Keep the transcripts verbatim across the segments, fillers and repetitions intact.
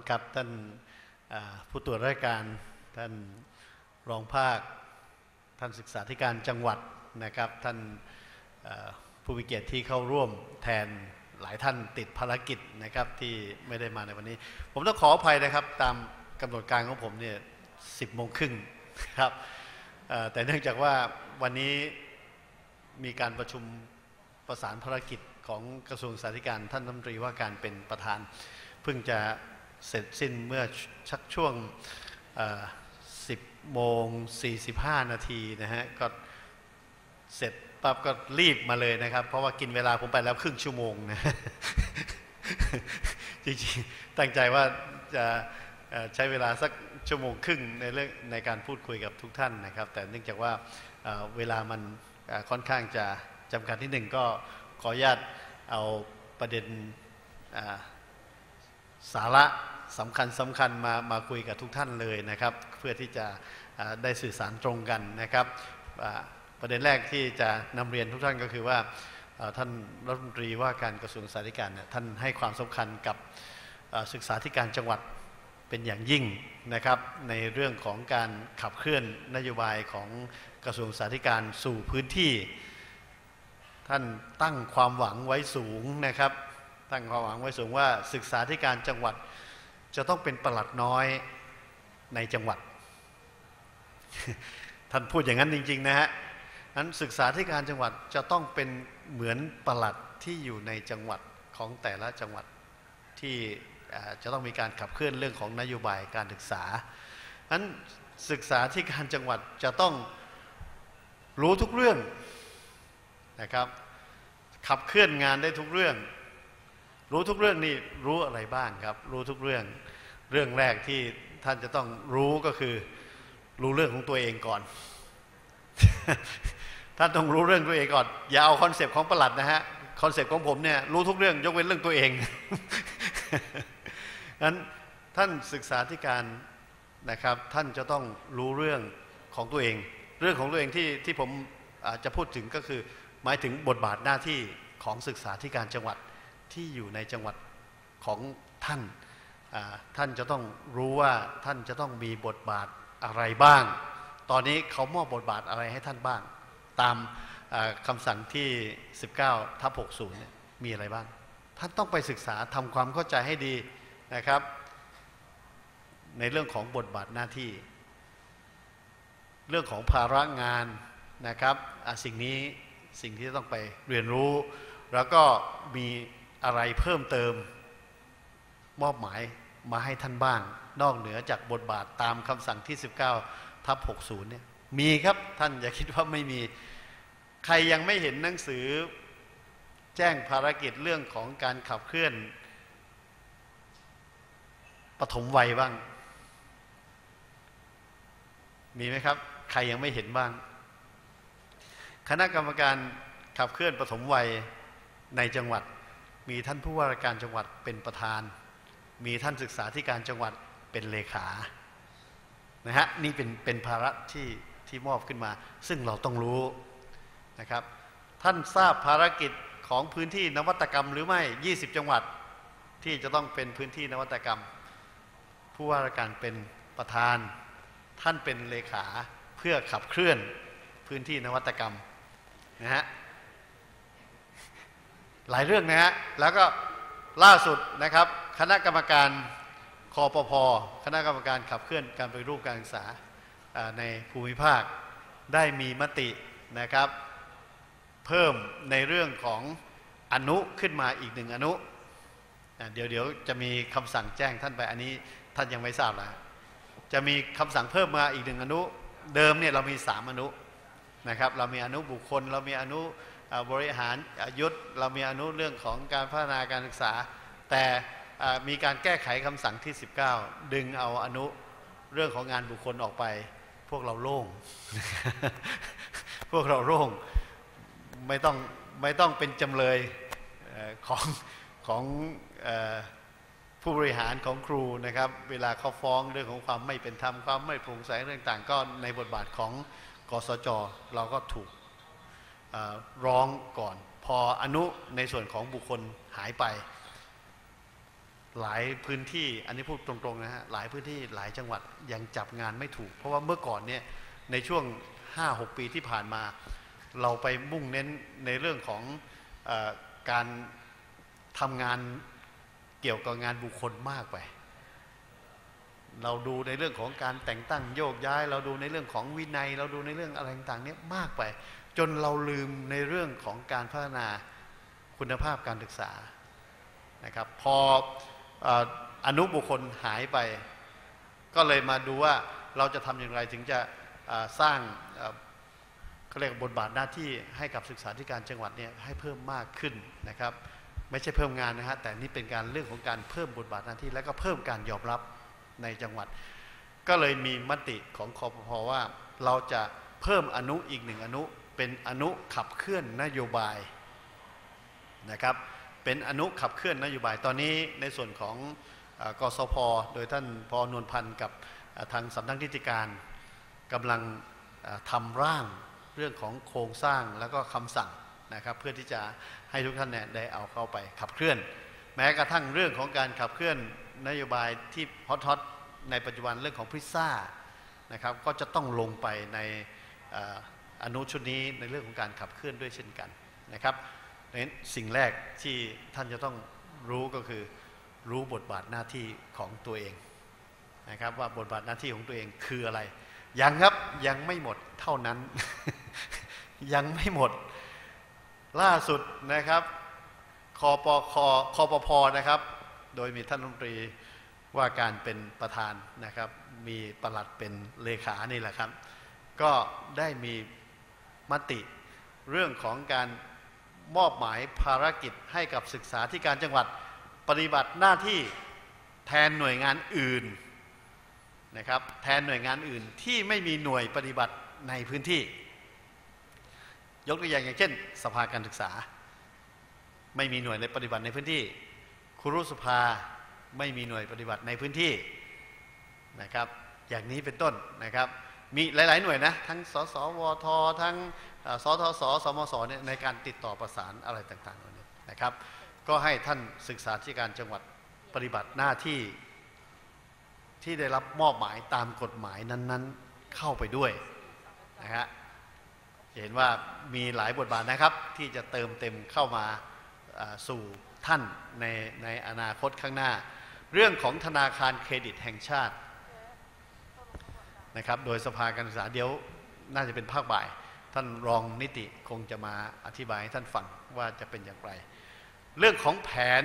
ครับท่านผู้ตรวจราชการท่านรองภาคท่านศึกษาธิการจังหวัดนะครับท่านผู้มีเกียรติที่เข้าร่วมแทนหลายท่านติดภารกิจนะครับที่ไม่ได้มาในวันนี้ผมต้องขออภัยนะครับตามกำหนดการของผมเนี่ยสิบโมงครึ่งครับแต่เนื่องจากว่าวันนี้มีการประชุมประสานภารกิจของกระทรวงศึกษาธิการท่านรัฐมนตรีว่าการเป็นประธานเพิ่งจะเสร็จสิ้นเมื่อชักช่วงสิบโมงสี่สิบห้านาทีนะฮะก็เสร็จปั๊บก็รีบมาเลยนะครับเพราะว่ากินเวลาผมไปแล้วครึ่งชั่วโมงนะจริงๆตั้งใจว่าจะใช้เวลาสักชั่วโมงครึ่งในเรื่องในการพูดคุยกับทุกท่านนะครับแต่เนื่องจากว่าเวลามันค่อนข้างจะจำกัดที่หนึ่งก็ขออนุญาตเอาประเด็นสาระสำคัญสำคัญมามาคุยกับทุกท่านเลยนะครับเพื่อที่จะได้สื่อสารตรงกันนะครับประเด็นแรกที่จะนำเรียนทุกท่านก็คือว่าท่านรัฐมนตรีว่าการกระทรวงศึกษาธิการเนี่ยท่านให้ความสำคัญกับศึกษาธิการจังหวัดเป็นอย่างยิ่งนะครับในเรื่องของการขับเคลื่อนนโยบายของกระทรวงศึกษาธิการสู่พื้นที่ท่านตั้งความหวังไว้สูงนะครับตั้งความหวังไว้สูงว่าศึกษาธิการจังหวัดจะต้องเป็นปลัดน้อยในจังหวัด ท่านพูดอย่างนั้นจริงๆนะฮะนั้นศึกษาธิการจังหวัดจะต้องเป็นเหมือนปลัดที่อยู่ในจังหวัดของแต่ละจังหวัดที่จะต้องมีการขับเคลื่อนเรื่องของนโยบายการศึกษานั้นศึกษาธิการจังหวัดจะต้องรู้ทุกเรื่องนะครับขับเคลื่อนงานได้ทุกเรื่องรู้ทุกเรื่องนี่รู้อะไรบ้างครับรู้ทุกเรื่องเรื่องแรกที่ท่านจะต้องรู้ก็คือรู้เรื่องของตัวเองก่อน ท่านต้องรู้เรื่องตัวเองก่อนอย่าเอาคอนเซปต์ของปลัดนะฮะคอนเซปต์ของผมเนี่ยรู้ทุกเรื่องยกเว้นเรื่องตัวเอง งั้นท่านศึกษาธิการนะครับท่านจะต้องรู้เรื่องของตัวเองเรื่องของตัวเองที่ที่ผมจะพูดถึงก็คือหมายถึงบทบาทหน้าที่ของศึกษาธิการจังหวัดที่อยู่ในจังหวัดของท่านท่านจะต้องรู้ว่าท่านจะต้องมีบทบาทอะไรบ้างตอนนี้เขามอบบทบาทอะไรให้ท่านบ้างตามคำสั่งที่ สิบเก้าทับหกสิบ เนี่ยมีอะไรบ้างท่านต้องไปศึกษาทำความเข้าใจให้ดีนะครับในเรื่องของบทบาทหน้าที่เรื่องของภาระงานนะครับสิ่งนี้สิ่งที่ต้องไปเรียนรู้แล้วก็มีอะไรเพิ่มเติมมอบหมายมาให้ท่านบ้างนอกเหนือจากบทบาทตามคำสั่งที่ สิบเก้าทับหกสิบ เนี่ยมีครับท่านอย่าคิดว่าไม่มีใครยังไม่เห็นหนังสือแจ้งภารกิจเรื่องของการขับเคลื่อนปฐมวัยบ้างมีไหมครับใครยังไม่เห็นบ้างคณะกรรมการขับเคลื่อนปฐมวัยในจังหวัดมีท่านผู้ว่าราชการจังหวัดเป็นประธานมีท่านศึกษาธิการจังหวัดเป็นเลขานะฮะนี่เป็นเป็นภาระที่ที่มอบขึ้นมาซึ่งเราต้องรู้นะครับท่านทราบภารกิจของพื้นที่นวัตกรรมหรือไม่ยี่สิบจังหวัดที่จะต้องเป็นพื้นที่นวัตกรรมผู้ว่าราชการเป็นประธานท่านเป็นเลขาเพื่อขับเคลื่อนพื้นที่นวัตกรรมนะฮะหลายเรื่องนะฮะแล้วก็ล่าสุดนะครับคณะกรรมการคปภ.คณะกรรมการขับเคลื่อนการปฏิรูปการศึกษาในภูมิภาคได้มีมตินะครับเพิ่มในเรื่องของอนุขึ้นมาอีกหนึ่งอนุเดี๋ยวเดี๋ยวจะมีคำสั่งแจ้งท่านไปอันนี้ท่านยังไม่ทราบแล้วจะมีคำสั่งเพิ่มมาอีกหนึ่งอนุเดิมเนี่ยเรามีสามอนุนะครับเรามีอนุบุคคลเรามีอนุบริหารยุทธเรามีอนุเรื่องของการพัฒนาการศึกษาแต่มีการแก้ไขคำสั่งที่สิบเก้าดึงเอาอนุเรื่องของงานบุคคลออกไปพวกเราโล่ง พวกเราโล่งไม่ต้องไม่ต้องเป็นจำเลยของของผู้บริหารของครูนะครับเวลาเขาฟ้องเรื่องของความไม่เป็นธรรมความไม่โปร่งใสเรื่องต่างก็ในบทบาทของกสจ.เราก็ถูกร้องก่อนพออนุในส่วนของบุคคลหายไปหลายพื้นที่อันนี้พูดตรงๆนะฮะหลายพื้นที่หลายจังหวัดยังจับงานไม่ถูกเพราะว่าเมื่อก่อนเนี่ยในช่วง ห้าหก ปีที่ผ่านมาเราไปมุ่งเน้นในเรื่องของเอ่อการทำงานเกี่ยวกับงานบุคคลมากไปเราดูในเรื่องของการแต่งตั้งโยกย้ายเราดูในเรื่องของวินัยเราดูในเรื่องอะไรต่างๆเนี่ยมากไปจนเราลืมในเรื่องของการพัฒนาคุณภาพการศึกษานะครับพออนุบุคคลหายไปก็เลยมาดูว่าเราจะทำอย่างไรถึงจะสร้างเขาเรียกบทบาทหน้าที่ให้กับศึกษาธิการจังหวัดเนี่ยให้เพิ่มมากขึ้นนะครับไม่ใช่เพิ่มงานนะฮะแต่นี่เป็นการเรื่องของการเพิ่มบทบาทหน้าที่และก็เพิ่มการยอมรับในจังหวัดก็เลยมีมติของคปภ.ว่าเราจะเพิ่มอนุอีกหนึ่งอนุเป็นอนุขับเคลื่อนนโยบายนะครับเป็นอนุขับเคลื่อนนโยบายตอนนี้ในส่วนของกสพ.โดยท่านพ.นวลพันธ์กับทางสำนักนิติการกำลังทำร่างเรื่องของโครงสร้างแล้วก็คำสั่งนะครับเพื่อที่จะให้ทุกท่านเนี่ยได้เอาเข้าไปขับเคลื่อนแม้กระทั่งเรื่องของการขับเคลื่อนนโยบายที่ฮอตๆในปัจจุบันเรื่องของพิซซ่านะครับก็จะต้องลงไปในอนุชุดนี้ในเรื่องของการขับเคลื่อนด้วยเช่นกันนะครับดังนั้นสิ่งแรกที่ท่านจะต้องรู้ก็คือรู้บทบาทหน้าที่ของตัวเองนะครับว่าบทบาทหน้าที่ของตัวเองคืออะไรยังครับยังไม่หมดเท่านั้น ยังไม่หมดล่าสุดนะครับคปคคปพนะครับโดยมีท่านรัฐมนตรีว่าการเป็นประธานนะครับมีปลัดเป็นเลขานี่แหละครับก็ได้มีมติเรื่องของการมอบหมายภารกิจให้กับศึกษาธิการจังหวัดปฏิบัติหน้าที่แทนหน่วยงานอื่นนะครับแทนหน่วยงานอื่นที่ไม่มีหน่วยปฏิบัติในพื้นที่ยกตัวอย่างอย่างเช่นสภาการศึกษาไม่มีหน่วยในปฏิบัติในพื้นที่ครุสภาไม่มีหน่วยปฏิบัติในพื้นที่นะครับอย่างนี้เป็นต้นนะครับมีหลายๆหน่วยนะทั้งสสวททั้งสทสสมสเนี่ยในการติดต่อประสานอะไรต่างๆนะครับก็ให้ท่านศึกษาธิการจังหวัดปฏิบัติหน้าที่ที่ได้รับมอบหมายตามกฎหมายนั้นๆเข้าไปด้วยนะฮะเห็นว่ามีหลายบทบาทนะครับที่จะเติมเต็มเข้ามาสู่ท่านในในอนาคตข้างหน้าเรื่องของธนาคารเครดิตแห่งชาตินะครับโดยสภาการศึกษาเดี๋ยวน่าจะเป็นภาคบ่ายท่านรองนิติคงจะมาอธิบายให้ท่านฟังว่าจะเป็นอย่างไรเรื่องของแผน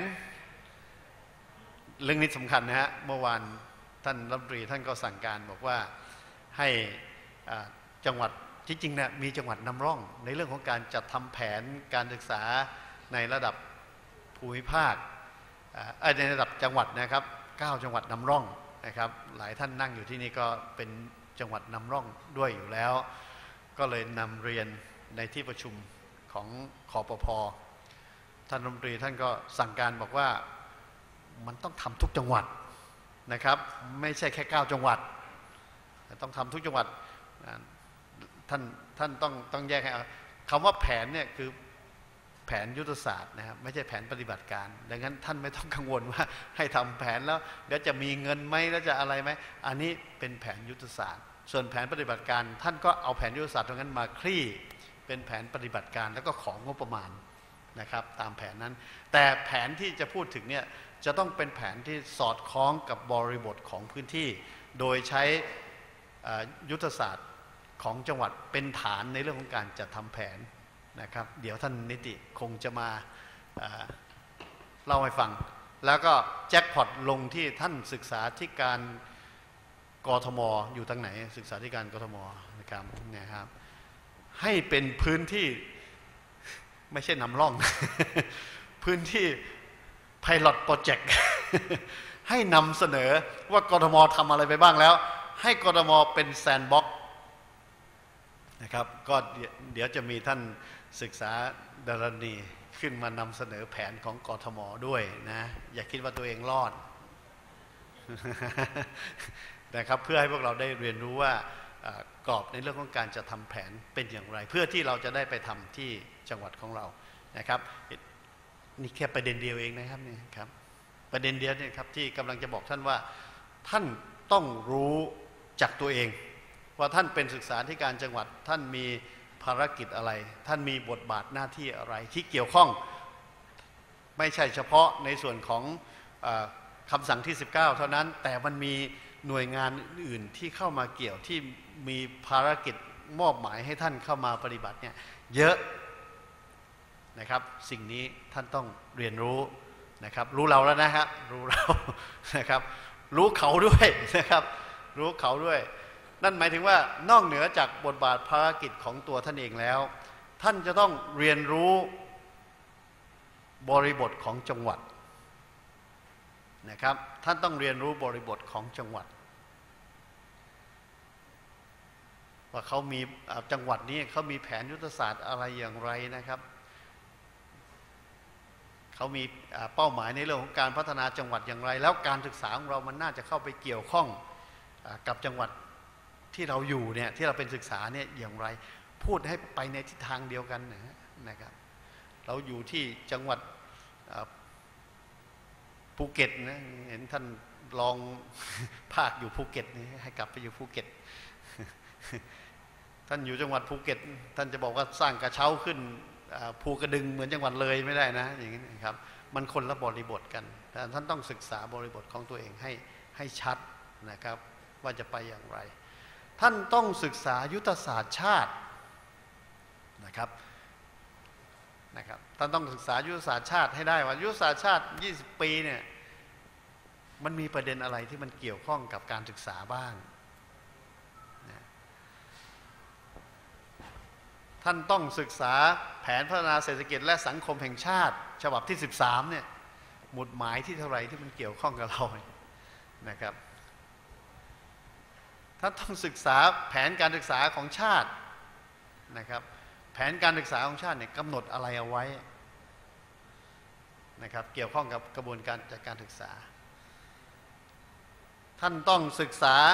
เรื่องนี้สำคัญนะฮะเมื่อวานท่านรัฐมนตรีท่านก็สั่งการบอกว่าให้จังหวัดจริงๆเนี่ยมีจังหวัดนำร่องในเรื่องของการจัดทำแผนการศึกษาในระดับภูมิภาคในระดับจังหวัดนะครับเก้าจังหวัดนำร่องนะครับหลายท่านนั่งอยู่ที่นี่ก็เป็นจังหวัดนำร่องด้วยอยู่แล้วก็เลยนำเรียนในที่ประชุมของคปภ.ท่านรัฐมนตรีท่านก็สั่งการบอกว่ามันต้องทำทุกจังหวัดนะครับไม่ใช่แค่เก้าจังหวัดต้องทำทุกจังหวัดท่านท่านต้องต้องแยกให้คำว่าแผนเนี่ยคือแผนยุทธศาสตร์นะครับไม่ใช่แผนปฏิบัติการดังนั้นท่านไม่ต้องกังวลว่าให้ทำแผนแล้วเดี๋ยวจะมีเงินไหมแล้วจะอะไรไหมอันนี้เป็นแผนยุทธศาสตร์ส่วนแผนปฏิบัติการท่านก็เอาแผนยุทธศาสตร์ตรงนั้นมาคลี่เป็นแผนปฏิบัติการแล้วก็ของงบประมาณนะครับตามแผนนั้นแต่แผนที่จะพูดถึงเนี่ยจะต้องเป็นแผนที่สอดคล้องกับบริบทของพื้นที่โดยใช้ยุทธศาสตร์ของจังหวัดเป็นฐานในเรื่องของการจัดทำแผนนะครับเดี๋ยวท่านนิติคงจะมาเล่าให้ฟังแล้วก็แจ็คพอตลงที่ท่านศึกษาธิการกทม.อยู่ทางไหนศึกษาธิการกทม.นะครับนะครับให้เป็นพื้นที่ไม่ใช่นำร่อง พื้นที่ Pilot Project ให้นำเสนอว่ากทม.ทำอะไรไปบ้างแล้วให้กทม.เป็นแซนด์บ็อกซ์นะครับก็เดี๋ยวจะมีท่านศึกษาดารณีขึ้นมานำเสนอแผนของกทม.ด้วยนะอย่าคิดว่าตัวเองรอด นะครับเพื่อให้พวกเราได้เรียนรู้ว่ากรอบในเรื่องของการจะทำแผนเป็นอย่างไรเพื่อที่เราจะได้ไปทำที่จังหวัดของเรานะครับนี่แค่ประเด็นเดียวเองนะครับนี่ครับประเด็นเดียวเนี่ยครับที่กำลังจะบอกท่านว่าท่านต้องรู้จากตัวเองว่าท่านเป็นศึกษาธิการจังหวัดท่านมีภารกิจอะไรท่านมีบทบาทหน้าที่อะไรที่เกี่ยวข้องไม่ใช่เฉพาะในส่วนของเอ่อคำสั่งที่สิบเก้าเท่านั้นแต่มันมีหน่วยงานอื่นที่เข้ามาเกี่ยวที่มีภารกิจมอบหมายให้ท่านเข้ามาปฏิบัติเนี่ยเยอะนะครับสิ่งนี้ท่านต้องเรียนรู้นะครับรู้เราแล้วนะครับรู้เรานะครับรู้เขาด้วยนะครับรู้เขาด้วยนั่นหมายถึงว่านอกเหนือจากบทบาทภารกิจของตัวท่านเองแล้วท่านจะต้องเรียนรู้บริบทของจังหวัดนะครับท่านต้องเรียนรู้บริบทของจังหวัดว่าเขามีจังหวัดนี้เขามีแผนยุทธศาสตร์อะไรอย่างไรนะครับเขามีเป้าหมายในเรื่องของการพัฒนาจังหวัดอย่างไรแล้วการศึกษาของเรามันน่าจะเข้าไปเกี่ยวข้องกับจังหวัดที่เราอยู่เนี่ยที่เราเป็นศึกษาเนี่ยอย่างไรพูดให้ไปในทิศทางเดียวกันนะครับเราอยู่ที่จังหวัดภูเก็ตนะเห็นท่านลองภาคอยู่ภูเก็ตนี่ให้กลับไปอยู่ภูเก็ตท่านอยู่จังหวัดภูเก็ตท่านจะบอกว่าสร้างกระเช้าขึ้นภูกระดึงเหมือนจังหวัดเลยไม่ได้นะอย่างนี้นะครับมันคนละบริบทกันแต่ท่านต้องศึกษาบริบทของตัวเองให้ให้ชัดนะครับว่าจะไปอย่างไรท่านต้องศึกษายุทธศาสตร์ชาตินะครับนะครับท่านต้องศึกษายุทธศาสตร์ชาติให้ได้ว่ายุทธศาสตร์ชาติยี่สิบปีเนี่ยมันมีประเด็นอะไรที่มันเกี่ยวข้องกับการศึกษาบ้างนะท่านต้องศึกษาแผนพัฒนาเศรษฐกิจและสังคมแห่งชาติฉบับที่สิบสามเนี่ยหมุดหมายที่เท่าไหร่ที่มันเกี่ยวข้องกับเรานะครับท่านต้องศึกษาแผนการศึกษาของชาตินะครับแผนการศึกษาของชาติเนี่ยกำหนดอะไรเอาไว้นะครับเกี่ยวข้องกับกระบวนการจัดการศึกษาท่านต้องศึกษา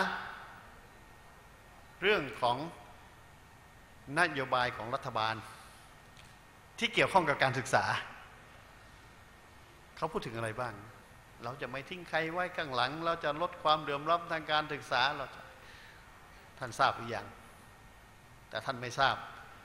เรื่องของนโยบายของรัฐบาลที่เกี่ยวข้องกับการศึกษาเขาพูดถึงอะไรบ้างเราจะไม่ทิ้งใครไว้ข้างหลังเราจะลดความเหลื่อมล้ำทางการศึกษาเราจะท่านทราบหรือยังแต่ท่านไม่ทราบ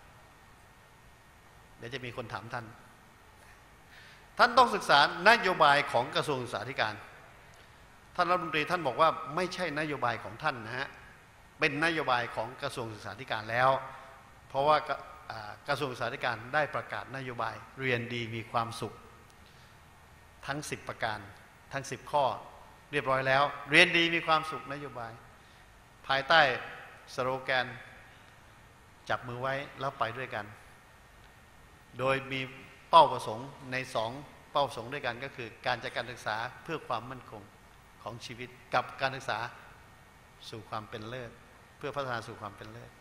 เดี๋ยวจะมีคนถามท่านท่านต้องศึกษานโยบายของกระทรวงศึกษาธิการท่านรัฐมนตรีท่านบอกว่าไม่ใช่นโยบายของท่านนะฮะเป็นนโยบายของกระทรวงศึกษาธิการแล้วเพราะว่ากระทรวงศึกษาธิการได้ประกาศนโยบายเรียนดีมีความสุขทั้งสิบประการทั้งสิบข้อเรียบร้อยแล้วเรียนดีมีความสุขนโยบายภายใต้สโลแกนจับมือไว้แล้วไปด้วยกันโดยมีเป้าประสงค์ในสองเป้าประสงค์ด้วยกันก็คือการจัดการศึกษาเพื่อความมั่นคงของชีวิตกับการศึกษาสู่ความเป็นเลิศเพื่อพัฒนาสู่ความเป็นเลิศ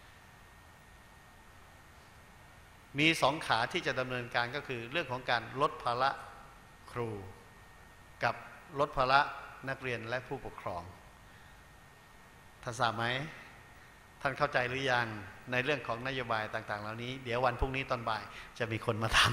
มีสองขาที่จะดำเนินการก็คือเรื่องของการลดภาระครูกับลดภาระนักเรียนและผู้ปกครองท่านทราบไหมท่านเข้าใจหรือยังในเรื่องของนโยบายต่างๆเหล่านี้เดี๋ยววันพรุ่งนี้ตอนบ่ายจะมีคนมาถาม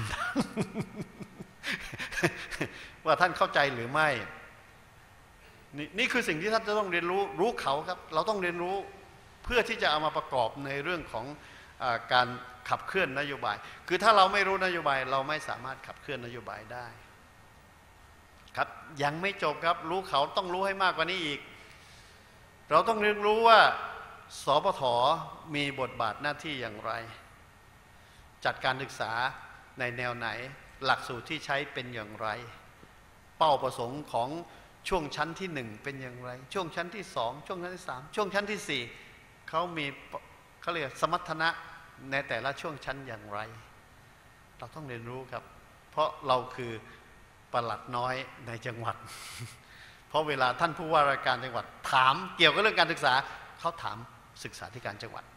ว่าท่านเข้าใจหรือไม่ น, นี่คือสิ่งที่ท่านจะต้องเรียนรู้รู้เขาครับเราต้องเรียนรู้เพื่อที่จะเอามาประกอบในเรื่องของอาการขับเคลื่อนนโยบายคือถ้าเราไม่รู้นโยบายเราไม่สามารถขับเคลื่อนนโยบายได้ครับยังไม่จบครับรู้เขาต้องรู้ให้มากกว่านี้อีกเราต้องเรียนรู้ว่าสปท.มีบทบาทหน้าที่อย่างไรจัดการศึกษาในแนวไหนหลักสูตรที่ใช้เป็นอย่างไรเป้าประสงค์ของช่วงชั้นที่หนึ่งเป็นอย่างไรช่วงชั้นที่สองช่วงชั้นที่สามช่วงชั้นที่สี่เขามีเขาเรียกสมรรถนะในแต่ละช่วงชั้นอย่างไรเราต้องเรียนรู้ครับเพราะเราคือปลัดน้อยในจังหวัด เพราะเวลาท่านผู้ว่าราชการจังหวัดถามเกี่ยวกับเรื่องการศึกษาเขาถามศึกษาธิการจังหวัด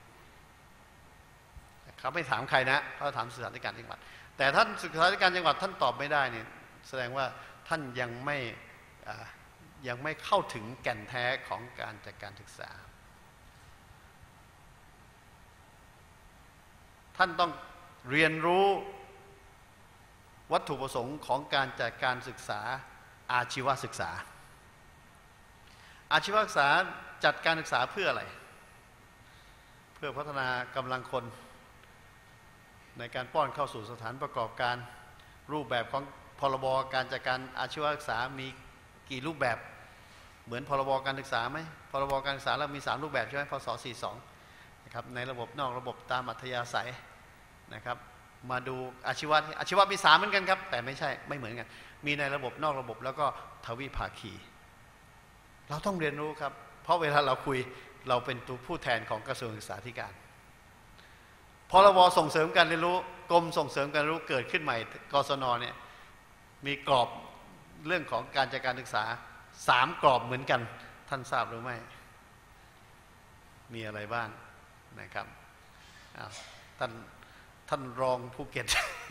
เขาไม่ถามใครนะเขาถามศึกษาธิการจังหวัดแต่ท่านศึกษาธิการจังหวัดท่านตอบไม่ได้เนี่ยแสดงว่าท่านยังไม่ยังไม่เข้าถึงแก่นแท้ของการจัดการศึกษาท่านต้องเรียนรู้วัตถุประสงค์ของการจัดการศึกษาอาชีวศึกษาอาชีวศึกษาจัดการศึกษาเพื่ออะไรเพื่อพัฒนากำลังคนในการป้อนเข้าสู่สถานประกอบการรูปแบบของพรบการจัดการอาชีวศึกษามีกี่รูปแบบเหมือนพรบการศึกษาไหมพรบการศึกษาเรามีสามรูปแบบใช่ไหมพศสี่สิบสองนะครับในระบบนอกระบบตามอัธยาศัยนะครับมาดูอาชีวะอาชีวะมีสามเหมือนกันครับแต่ไม่ใช่ไม่เหมือนกันมีในระบบนอกระบบแล้วก็ทวิภาคีเราต้องเรียนรู้ครับเพราะเวลาเราคุยเราเป็นตัวผู้แทนของกระทรวงศึกษาธิการพรบส่งเสริมการเรียนรู้กรมส่งเสริมการเรียนรู้เกิดขึ้นใหม่กศนเนี่ยมีกรอบเรื่องของการจัดการศึกษาสามกรอบเหมือนกันท่านทราบหรือไม่มีอะไรบ้างนะครับท่านท่านรองภูเก็ต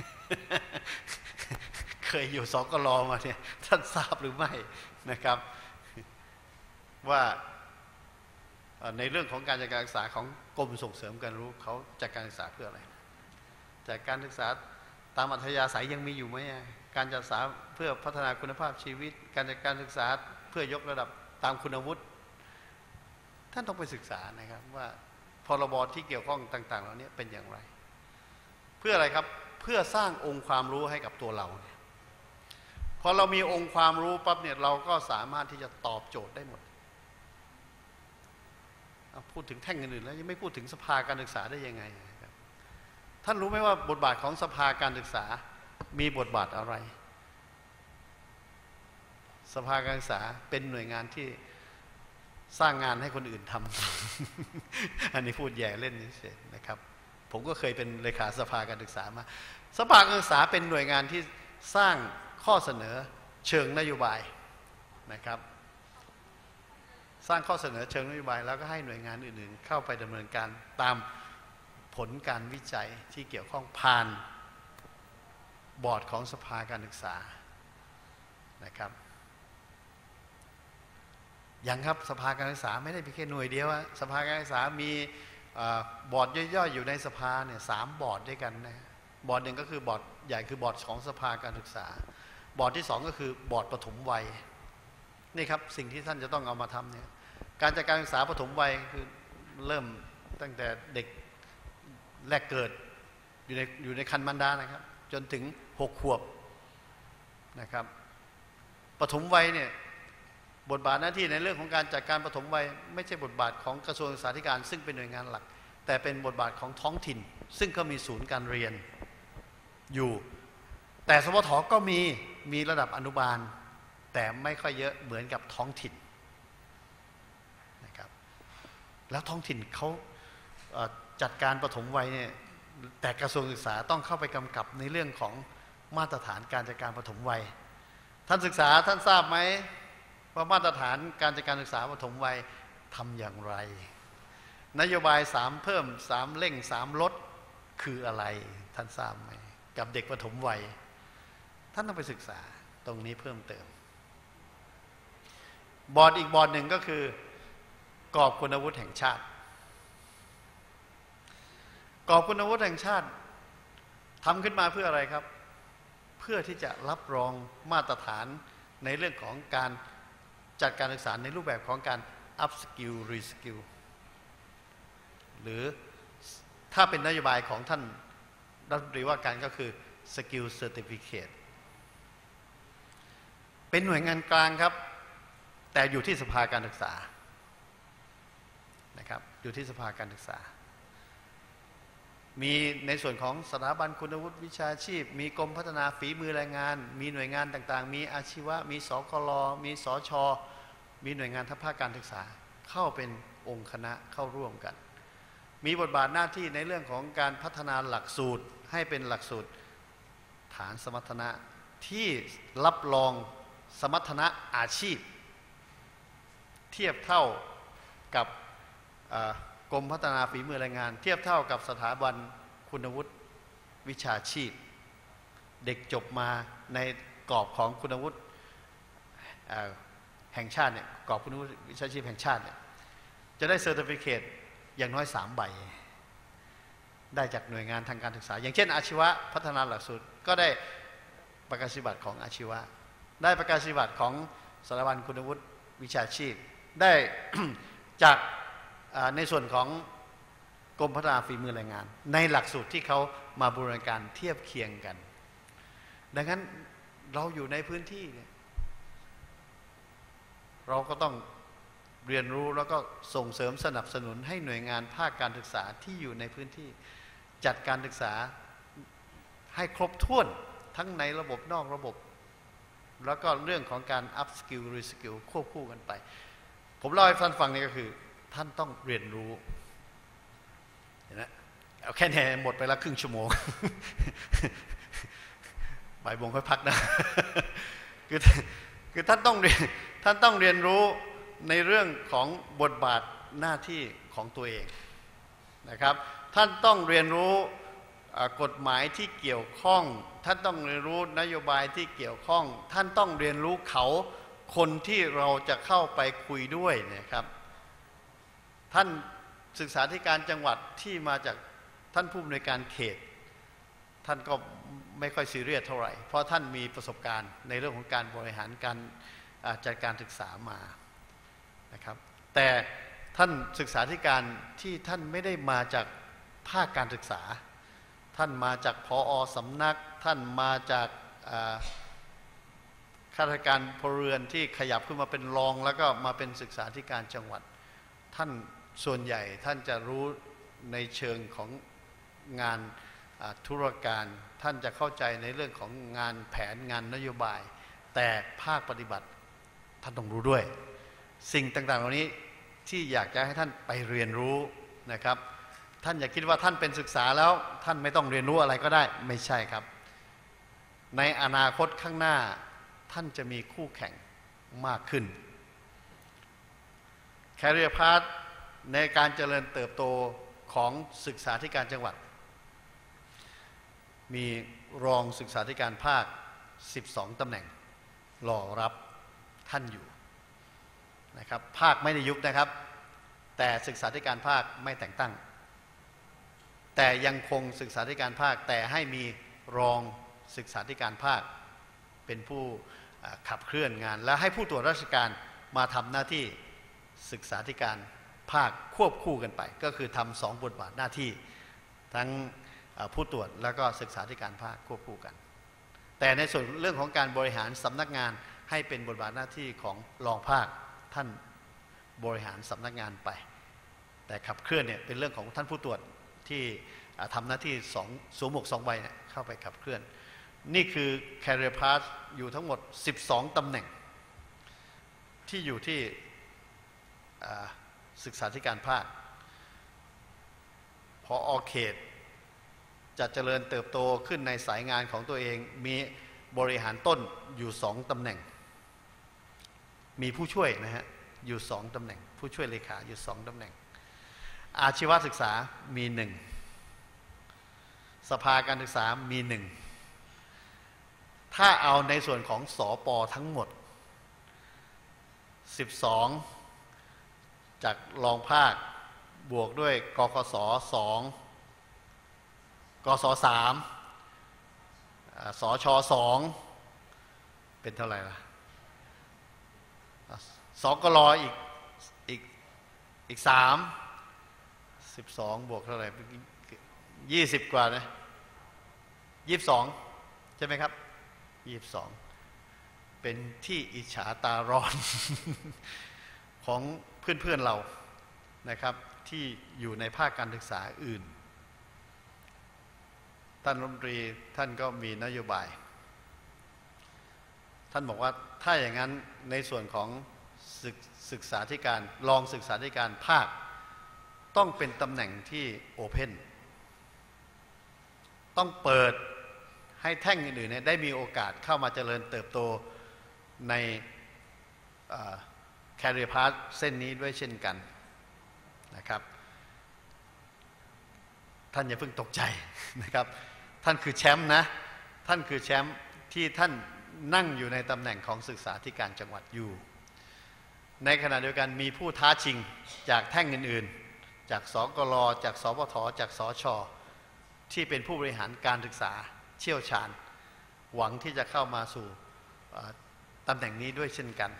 เคยอยู่สกลมาเนี่ยท่านทราบหรือไม่นะครับว่าในเรื่องของการจัดการศึกษาของกรมส่งเสริมการรู้เขาจัดการศึกษาเพื่ออะไรจัดการศึกษาตามอัธยาศัยยังมีอยู่ไหมการจัดศึกษาเพื่อพัฒนาคุณภาพชีวิตการจัดการศึกษาเพื่อยกระดับตามคุณวุฒิท่านต้องไปศึกษานะครับว่าพรบที่เกี่ยวข้องต่างๆเหล่านี้เป็นอย่างไรเพื่ออะไรครับเพื่อสร้างองค์ความรู้ให้กับตัวเราเนี่ยพอเรามีองค์ความรู้ปั๊บเนี่ยเราก็สามารถที่จะตอบโจทย์ได้หมดพูดถึงแท่งอื่นๆแล้วยังไม่พูดถึงสภาการศึกษาได้ยังไงครับท่านรู้ไหมว่าบทบาทของสภาการศึกษามีบทบาทอะไรสภาการศึกษาเป็นหน่วยงานที่สร้างงานให้คนอื่นทำ อันนี้พูดแย่เล่นเฉยๆนะครับผมก็เคยเป็นเลขาสภาการศึกษามาสภาการศึกษาเป็นหน่วยงานที่สร้างข้อเสนอเชิงนโยบายนะครับสร้างข้อเสนอเชิงนโยบายแล้วก็ให้หน่วยงานอื่นๆเข้าไปดำเนินการตามผลการวิจัยที่เกี่ยวข้องผ่านบอร์ดของสภาการศึกษานะครับอย่างครับสภาการศึกษาไม่ได้เพียงแค่หน่วยเดียวสภาการศึกษามีบอร์ดย่อยๆอยู่ในสภาเนี่ยสามบอร์ดด้วยกันนะบอร์ดหนึ่งก็คือบอร์ดใหญ่คือบอร์ดของสภาการศึกษาบอร์ดที่สองก็คือบอร์ดปฐมวัยนี่ครับสิ่งที่ท่านจะต้องเอามาทำเนี่ยการจัดการศึกษาปฐมวัยคือเริ่มตั้งแต่เด็กแรกเกิดอยู่ในอยู่ในครรภ์มารดานะครับจนถึงหกขวบนะครับปฐมวัยเนี่ยบทบาทหน้าที่ในเรื่องของการจัดการปฐมวัยไม่ใช่บทบาทของกระทรวงศึกษาธิการซึ่งเป็นหน่วยงานหลักแต่เป็นบทบาทของท้องถิ่นซึ่งก็มีศูนย์การเรียนอยู่แต่สพทก็มีมีระดับอนุบาลแต่ไม่ค่อยเยอะเหมือนกับท้องถิ่นนะครับแล้วท้องถิ่นเขาจัดการปฐมวัยเนี่ยแต่กระทรวงศึกษาต้องเข้าไปกำกับในเรื่องของมาตรฐานการจัดการปฐมวัยท่านศึกษาท่านทราบไหมว่ามาตรฐานการจัดการศึกษาปฐมวัยทำอย่างไรนโยบายสามเพิ่มสามเร่งสามลดคืออะไรท่านทราบไหมกับเด็กปฐมวัยท่านต้องไปศึกษาตรงนี้เพิ่มเติมบอร์ดอีกบอร์ดหนึ่งก็คือกรอบคุณวุฒิแห่งชาติกรอบคุณวุฒิแห่งชาติทำขึ้นมาเพื่ออะไรครับเพื่อที่จะรับรองมาตรฐานในเรื่องของการจัดการศึกษาในรูปแบบของการ up skill re skill หรือถ้าเป็นนโยบายของท่านรัฐมนตรีว่าการก็คือ skill certificate เป็นหน่วยงานกลางครับแต่อยู่ที่สภาการศึกษานะครับอยู่ที่สภาการศึกษามีในส่วนของสถาบันคุณวุฒิวิชาชีพมีกรมพัฒนาฝีมือแรงงานมีหน่วยงานต่างๆมีอาชีวะมีสกลมีสชมีหน่วยงานทางภาคการศึกษาเข้าเป็นองค์คณะเข้าร่วมกันมีบทบาทหน้าที่ในเรื่องของการพัฒนาหลักสูตรให้เป็นหลักสูตรฐานสมรรถนะที่รับรองสมรรถนะอาชีพเทียบเท่ากับกรมพัฒนาฝีมือแรงงานเทียบเท่ากับสถาบันคุณวุฒิวิชาชีพเด็กจบมาในกรอบของคุณวุฒิแห่งชาติเนี่ยกรอบคุณวุฒิวิชาชีพแห่งชาติเนี่ยจะได้เซอร์ติฟิเคตอย่างน้อยสามใบได้จากหน่วยงานทางการศึกษาอย่างเช่นอาชีวะพัฒนาหลักสูตรก็ได้ประกาศนียบัตรของอาชีวะได้ประกาศนียบัตรของสถาบันคุณวุฒิวิชาชีพได้ จากในส่วนของกรมพัฒนาฝีมือแรงงานในหลักสูตรที่เขามาบูรณาการเทียบเคียงกันดังนั้นเราอยู่ในพื้นที่เนี่ยเราก็ต้องเรียนรู้แล้วก็ส่งเสริมสนับสนุนให้หน่วยงานภาคการศึกษาที่อยู่ในพื้นที่จัดการศึกษาให้ครบถ้วนทั้งในระบบนอกระบบแล้วก็เรื่องของการ up skill re skill ควบคู่กันไปผมเล่าให้ท่านฟังนี่ก็คือท่านต้องเรียนรู้เห็นไหมเอาแค่นี้หมดไปแล้วครึ่งชั่วโมง บ่ายโมงค่อยพักนะ คือคือท่านต้องเรียนท่านต้องเรียนรู้ในเรื่องของบทบาทหน้าที่ของตัวเองนะครับท่านต้องเรียนรู้กฎหมายที่เกี่ยวข้องท่านต้องเรียนรู้นโยบายที่เกี่ยวข้องท่านต้องเรียนรู้เขาคนที่เราจะเข้าไปคุยด้วยนะครับท่านศึกษาธิการจังหวัดที่มาจากท่านผู้อำนวยการเขตท่านก็ไม่ค่อยซีเรียสเท่าไหร่เพราะท่านมีประสบการณ์ในเรื่องของการบริหารการจัดการศึกษามานะครับแต่ท่านศึกษาธิการที่ท่านไม่ได้มาจากภาคการศึกษาท่านมาจากผอ.สำนักท่านมาจากข้าราชการพลเรือนที่ขยับขึ้นมาเป็นรองแล้วก็มาเป็นศึกษาธิการจังหวัดท่านส่วนใหญ่ท่านจะรู้ในเชิงของงานธุรการท่านจะเข้าใจในเรื่องของงานแผนงานนโยบายแต่ภาคปฏิบัติท่านต้องรู้ด้วยสิ่งต่างๆเหล่านี้ที่อยากจะให้ท่านไปเรียนรู้นะครับท่านอย่าคิดว่าท่านเป็นศึกษาแล้วท่านไม่ต้องเรียนรู้อะไรก็ได้ไม่ใช่ครับในอนาคตข้างหน้าท่านจะมีคู่แข่งมากขึ้น Career Path ในการเจริญเติบโตของศึกษาธิการจังหวัดมีรองศึกษาธิการภาคสิบสองตำแหน่งรอรับท่านอยู่นะครับภาคไม่ได้ยุบนะครับแต่ศึกษาธิการภาคไม่แต่งตั้งแต่ยังคงศึกษาธิการภาคแต่ให้มีรองศึกษาธิการภาคเป็นผู้ขับเคลื่อนงานและให้ผู้ตรวจราชการมาทำหน้าที่ศึกษาธิการภาคควบคู่กันไปก็คือทำสองบทบาทหน้าที่ทั้งผู้ตรวจแล้วก็ศึกษาธิการภาคควบคู่กันแต่ในส่วนเรื่องของการบริหารสำนักงานให้เป็นบทบาทหน้าที่ของรองภาคท่านบริหารสำนักงานไปแต่ขับเคลื่อนเนี่ยเป็นเรื่องของท่านผู้ตรวจที่ทำหน้าที่สองสวมหมวกสองใบเนี่ยเข้าไปขับเคลื่อนนี่คือ Career Path อยู่ทั้งหมดสิบสองตำแหน่งที่อยู่ที่ศึกษาธิการภาคพออเขตจะเจริญเติบโตขึ้นในสายงานของตัวเองมีบริหารต้นอยู่สองตำแหน่งมีผู้ช่วยนะฮะอยู่สองตำแหน่งผู้ช่วยเลขาอยู่สองตำแหน่งอาชีวศึกษามีหนึ่งสภาการศึกษามีหนึ่งถ้าเอาในส่วนของสป.ทั้งหมดสิบสองจากรองภาคบวกด้วยกกสสองกสสามสชสองเป็นเท่าไหร่ล่ะสกลอีกอีกอีกสามสิบสองบวกเท่าไหร่ยี่สิบกว่านะยี่สิบสองใช่ไหมครับยี่สิบสองเป็นที่อิจฉาตาร้อน ของเพื่อนๆเรานะครับที่อยู่ในภาคการศึกษาอื่นท่านรัฐมนตรีท่านก็มีนโยบายท่านบอกว่าถ้าอย่างนั้นในส่วนของศึกศึกษาธิการรองศึกษาธิการภาคต้องเป็นตำแหน่งที่โอเพนต้องเปิดให้แท่งอื่นๆได้มีโอกาสเข้ามาเจริญเติบโตใน Career Path เส้นนี้ด้วยเช่นกันนะครับท่านอย่าเพิ่งตกใจนะครับท่านคือแชมป์นะท่านคือแชมป์ที่ท่านนั่งอยู่ในตำแหน่งของศึกษาธิการจังหวัดอยู่ในขณะเดียวกันมีผู้ท้าชิงจากแท่งอื่นๆจากสกลจากสปทจากสชที่เป็นผู้บริหารการศึกษาเชี่ยวชาญหวังที่จะเข้ามาสู่ตำแหน่งนี้ด้วยเช่นกัน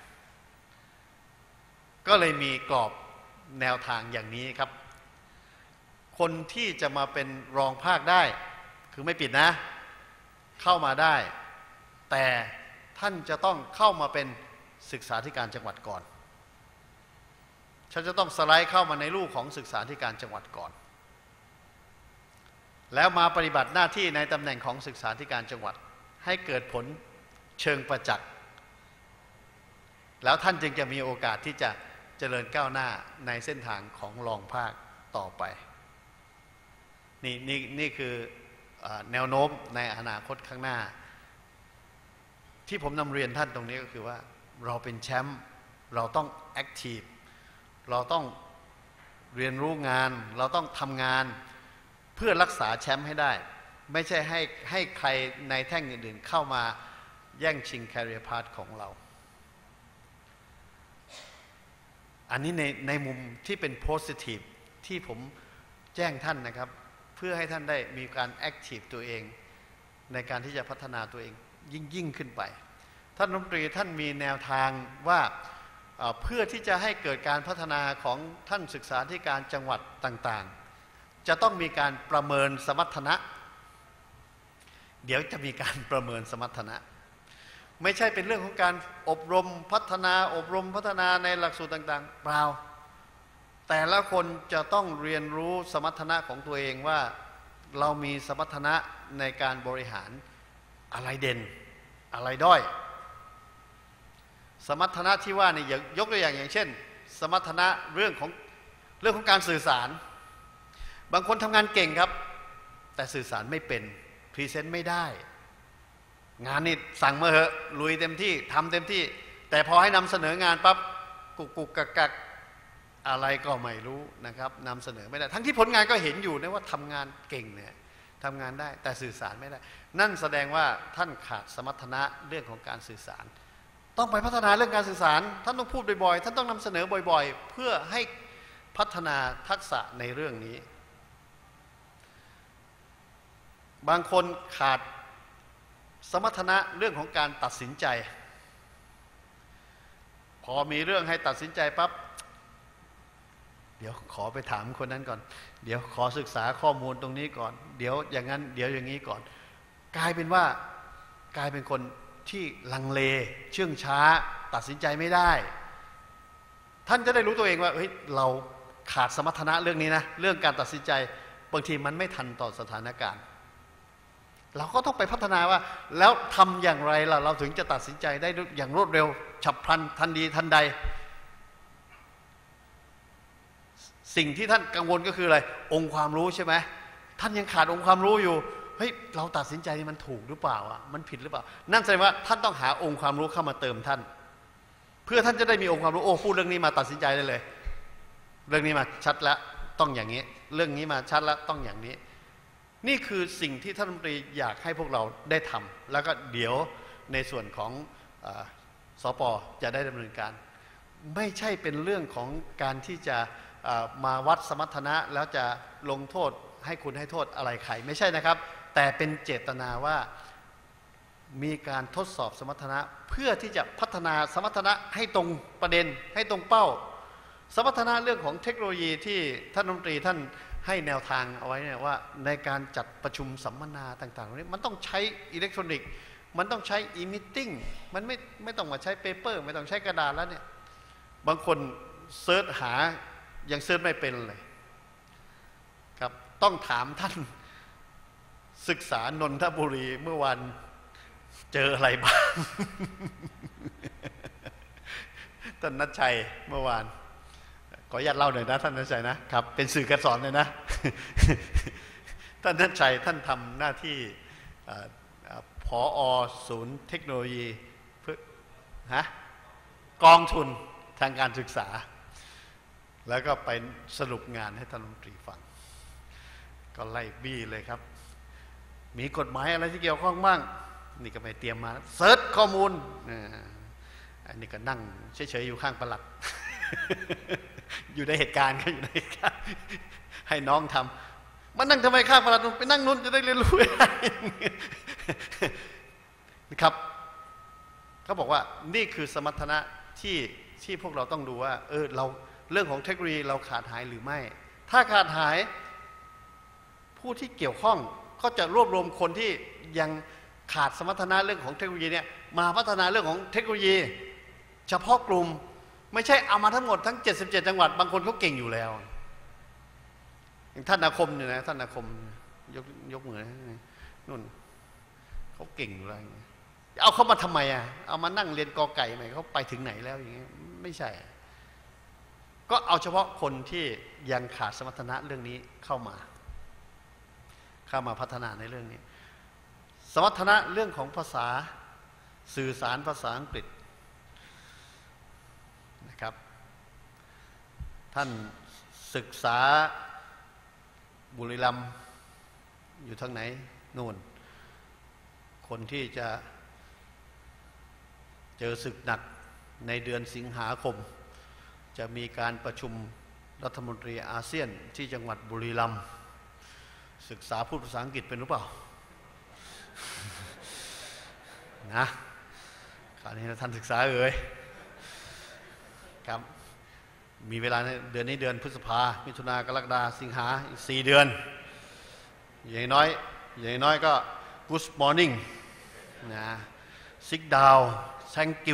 ก็เลยมีกรอบแนวทางอย่างนี้ครับคนที่จะมาเป็นรองภาคได้คือไม่ปิดนะเข้ามาได้แต่ท่านจะต้องเข้ามาเป็นศึกษาธิการจังหวัดก่อนฉันจะต้องสไลด์เข้ามาในรูปของศึกษาธิการจังหวัดก่อนแล้วมาปฏิบัติหน้าที่ในตำแหน่งของศึกษาธิการจังหวัดให้เกิดผลเชิงประจักษ์แล้วท่านจึงจะมีโอกาสที่จะเจริญก้าวหน้าในเส้นทางของรองภาคต่อไปนี่นี่นี่คือแนวโน้มในอนาคตข้างหน้าที่ผมนำเรียนท่านตรงนี้ก็คือว่าเราเป็นแชมป์เราต้องแอคทีฟเราต้องเรียนรู้งานเราต้องทำงานเพื่อรักษาแชมป์ให้ได้ไม่ใช่ให้ให้ใครในแท่งอื่นๆเข้ามาแย่งชิงแคริเอร์พาธของเราอันนี้ในในมุมที่เป็นโพสิทีฟที่ผมแจ้งท่านนะครับเพื่อให้ท่านได้มีการแอคทีฟตัวเองในการที่จะพัฒนาตัวเองยิ่งยิ่งขึ้นไปท่านรัฐมนตรีท่านมีแนวทางว่าเพื่อที่จะให้เกิดการพัฒนาของท่านศึกษาธิการจังหวัดต่างๆจะต้องมีการประเมินสมรรถนะเดี๋ยวจะมีการประเมินสมรรถนะไม่ใช่เป็นเรื่องของการอบรมพัฒนาอบรมพัฒนาในหลักสูตรต่างๆเปล่าแต่ละคนจะต้องเรียนรู้สมรรถนะของตัวเองว่าเรามีสมรรถนะในการบริหารอะไรเด่นอะไรด้อยสมรรถนะที่ว่านี่ยกตัวอย่างอย่างเช่นสมรรถนะเรื่องของเรื่องของการสื่อสารบางคนทำงานเก่งครับแต่สื่อสารไม่เป็นพรีเซนต์ไม่ได้งานนี่สั่งมาเหอะลุยเต็มที่ทำเต็มที่แต่พอให้นำเสนองานปั๊บกุกกุกกักกักอะไรก็ไม่รู้นะครับนำเสนอไม่ได้ทั้งที่ผลงานก็เห็นอยู่นะว่าทำงานเก่งเนี่ยทำงานได้แต่สื่อสารไม่ได้นั่นแสดงว่าท่านขาดสมรรถนะเรื่องของการสื่อสารต้องไปพัฒนาเรื่องการสื่อสารท่านต้องพูดบ่อยๆท่านต้องนำเสนอบ่อยๆเพื่อให้พัฒนาทักษะในเรื่องนี้บางคนขาดสมรรถนะเรื่องของการตัดสินใจพอมีเรื่องให้ตัดสินใจปั๊บเดี๋ยวขอไปถามคนนั้นก่อนเดี๋ยวขอศึกษาข้อมูลตรงนี้ก่อนเดี๋ยวอย่างนั้นเดี๋ยวอย่างนี้ก่อนกลายเป็นว่ากลายเป็นคนที่ลังเลเชื่องช้าตัดสินใจไม่ได้ท่านจะได้รู้ตัวเองว่าเฮ้ยเราขาดสมรรถนะเรื่องนี้นะเรื่องการตัดสินใจบางทีมันไม่ทันต่อสถานการณ์เราก็ต้องไปพัฒนาว่าแล้วทำอย่างไรล่ะเราถึงจะตัดสินใจได้อย่างรวดเร็วฉับพลันทันดีทันใดสิ่งที่ท่านกังวลก็คืออะไรองค์ความรู้ใช่ไหมท่านยังขาดองค์ความรู้อยู่เฮ้ยเราตัดสินใจมันถูกหรือเปล่าอ่ะมันผิดหรือเปล่านั่นแสดงว่าท่านต้องหาองค์ความรู้เข้ามาเติมท่านเพื่อท่านจะได้มีองค์ความรู้โอ้พูดเรื่องนี้มาตัดสินใจได้เลยเรื่องนี้มาชัดแล้วต้องอย่างนี้เรื่องนี้มาชัดแล้วต้องอย่างนี้นี่คือสิ่งที่ท่านรัฐมนตรีอยากให้พวกเราได้ทำแล้วก็เดี๋ยวในส่วนของสป.จะได้ดำเนินการไม่ใช่เป็นเรื่องของการที่จะมาวัดสมรรถนะแล้วจะลงโทษให้คุณให้โทษอะไรใครไม่ใช่นะครับแต่เป็นเจตนาว่ามีการทดสอบสมรรถนะเพื่อที่จะพัฒนาสมรรถนะให้ตรงประเด็นให้ตรงเป้าสมรรถนะเรื่องของเทคโนโลยีที่ท่านรัฐมนตรีท่านให้แนวทางเอาไว้เนี่ยว่าในการจัดประชุมสัมมนาต่างๆนี้มันต้องใช้อิเล็กทรอนิกส์มันต้องใช้อีมิทติ้งมันไม่ไม่ต้องมาใช้เปเปอร์ไม่ต้องใช้กระดาษแล้วเนี่ยบางคนเซิร์ชหายังเซิร์ชไม่เป็นเลยครับต้องถามท่านศึกษานนทบุรีเมื่อวันเจออะไรบ้าง ท่านณัฐชัยเมื่อวานขออนุญาตเล่าหน่อยนะท่านณัฐชัยนะครับเป็นสื่อการสอนเลยนะ ท่านณัฐชัยท่านทำหน้าที่ผอ.ศูนย์เทคโนโลยีเพื่อฮะกองทุนทางการศึกษาแล้วก็ไปสรุปงานให้ท่านรัฐมนตรีฟังก็ไล่บี้เลยครับมีกฎหมายอะไรที่เกี่ยวข้องบ้างนี่ก็ไม่เตรียมมาเซิร์ชข้อมูลอันนี้ก็นั่งเฉยๆอยู่ข้างปลัด อยู่ในเหตุการณ์ก็อยู่ในเหตุการณ์ให้น้องทำมานั่งทำไมข้างปลัดไปนั่งนู้นจะได้เรียนรู้ได้นะครับเขาบอกว่านี่คือสมรรถนะที่ที่พวกเราต้องดูว่าเออเราเรื่องของเทคโนโลยีเราขาดหายหรือไม่ถ้าขาดหายผู้ที่เกี่ยวข้องก็จะรวบรวมคนที่ยังขาดสมรรถนะเรื่องของเทคโนโลยีเนี่ยมาพัฒนาเรื่องของเทคโนโลยีเฉพาะกลุ่มไม่ใช่เอามาทั้งหมดทั้งเจ็ดสิบเจ็ดจังหวัดบางคนเขาเก่งอยู่แล้วอย่างท่านอาคมเนี่ยนะท่านอาคมยกยกมือนู่นเขาเก่งอยู่แล้วเอาเขามาทำไมอ่ะเอามานั่งเรียนกอไก่ไหมเขาไปถึงไหนแล้วอย่างเงี้ยไม่ใช่ก็เอาเฉพาะคนที่ยังขาดสมรรถนะเรื่องนี้เข้ามาเข้ามาพัฒนาในเรื่องนี้สมรรถนะเรื่องของภาษาสื่อสารภาษาอังกฤษนะครับท่านศึกษาบุรีรัมย์อยู่ทางไหนนู่นคนที่จะเจอศึกหนักในเดือนสิงหาคมจะมีการประชุมรัฐมนตรีอาเซียนที่จังหวัดบุรีรัมย์ศึกษาพูดภาษาอังกฤษเป็นหรือเปล่านะคราวนี้ท่านศึกษาเอ่ยครับมีเวลาเดือนนี้เดือนพฤษภามิถุนากรกฎาสิงหาอีกสี่เดือนอย่างน้อยอย่างน้อยก็ Good morning นะ Sit down Thank you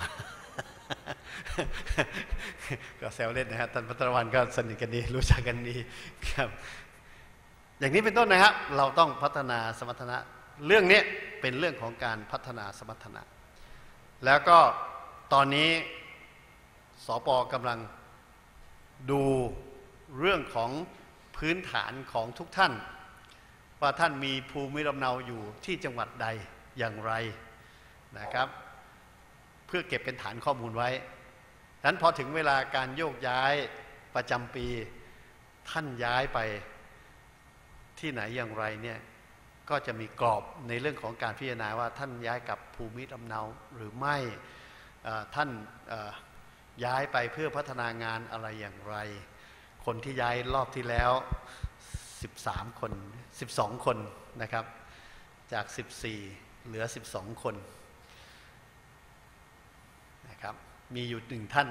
ก็แซวเล่นนะครับท่านพัทรวันก็สนิทกันดีรู้จักกันดีครับอย่างนี้เป็นต้นนะครับเราต้องพัฒนาสมรรถนะเรื่องนี้เป็นเรื่องของการพัฒนาสมรรถนะแล้วก็ตอนนี้สป.กำลังดูเรื่องของพื้นฐานของทุกท่านว่าท่านมีภูมิลำเนาอยู่ที่จังหวัดใดอย่างไรนะครับเพื่อเก็บเป็นฐานข้อมูลไว้ดังนั้นพอถึงเวลาการโยกย้ายประจำปีท่านย้ายไปที่ไหนอย่างไรเนี่ยก็จะมีกรอบในเรื่องของการพิจารณาว่าท่านย้ายกับภูมิลำเนาหรือไม่ท่านย้ายไปเพื่อพัฒนางานอะไรอย่างไรคนที่ย้ายรอบที่แล้วสิบสามคนสิบสองคนนะครับจากสิบสี่เหลือสิบสองคนนะครับมีอยู่หนึ่งท่าน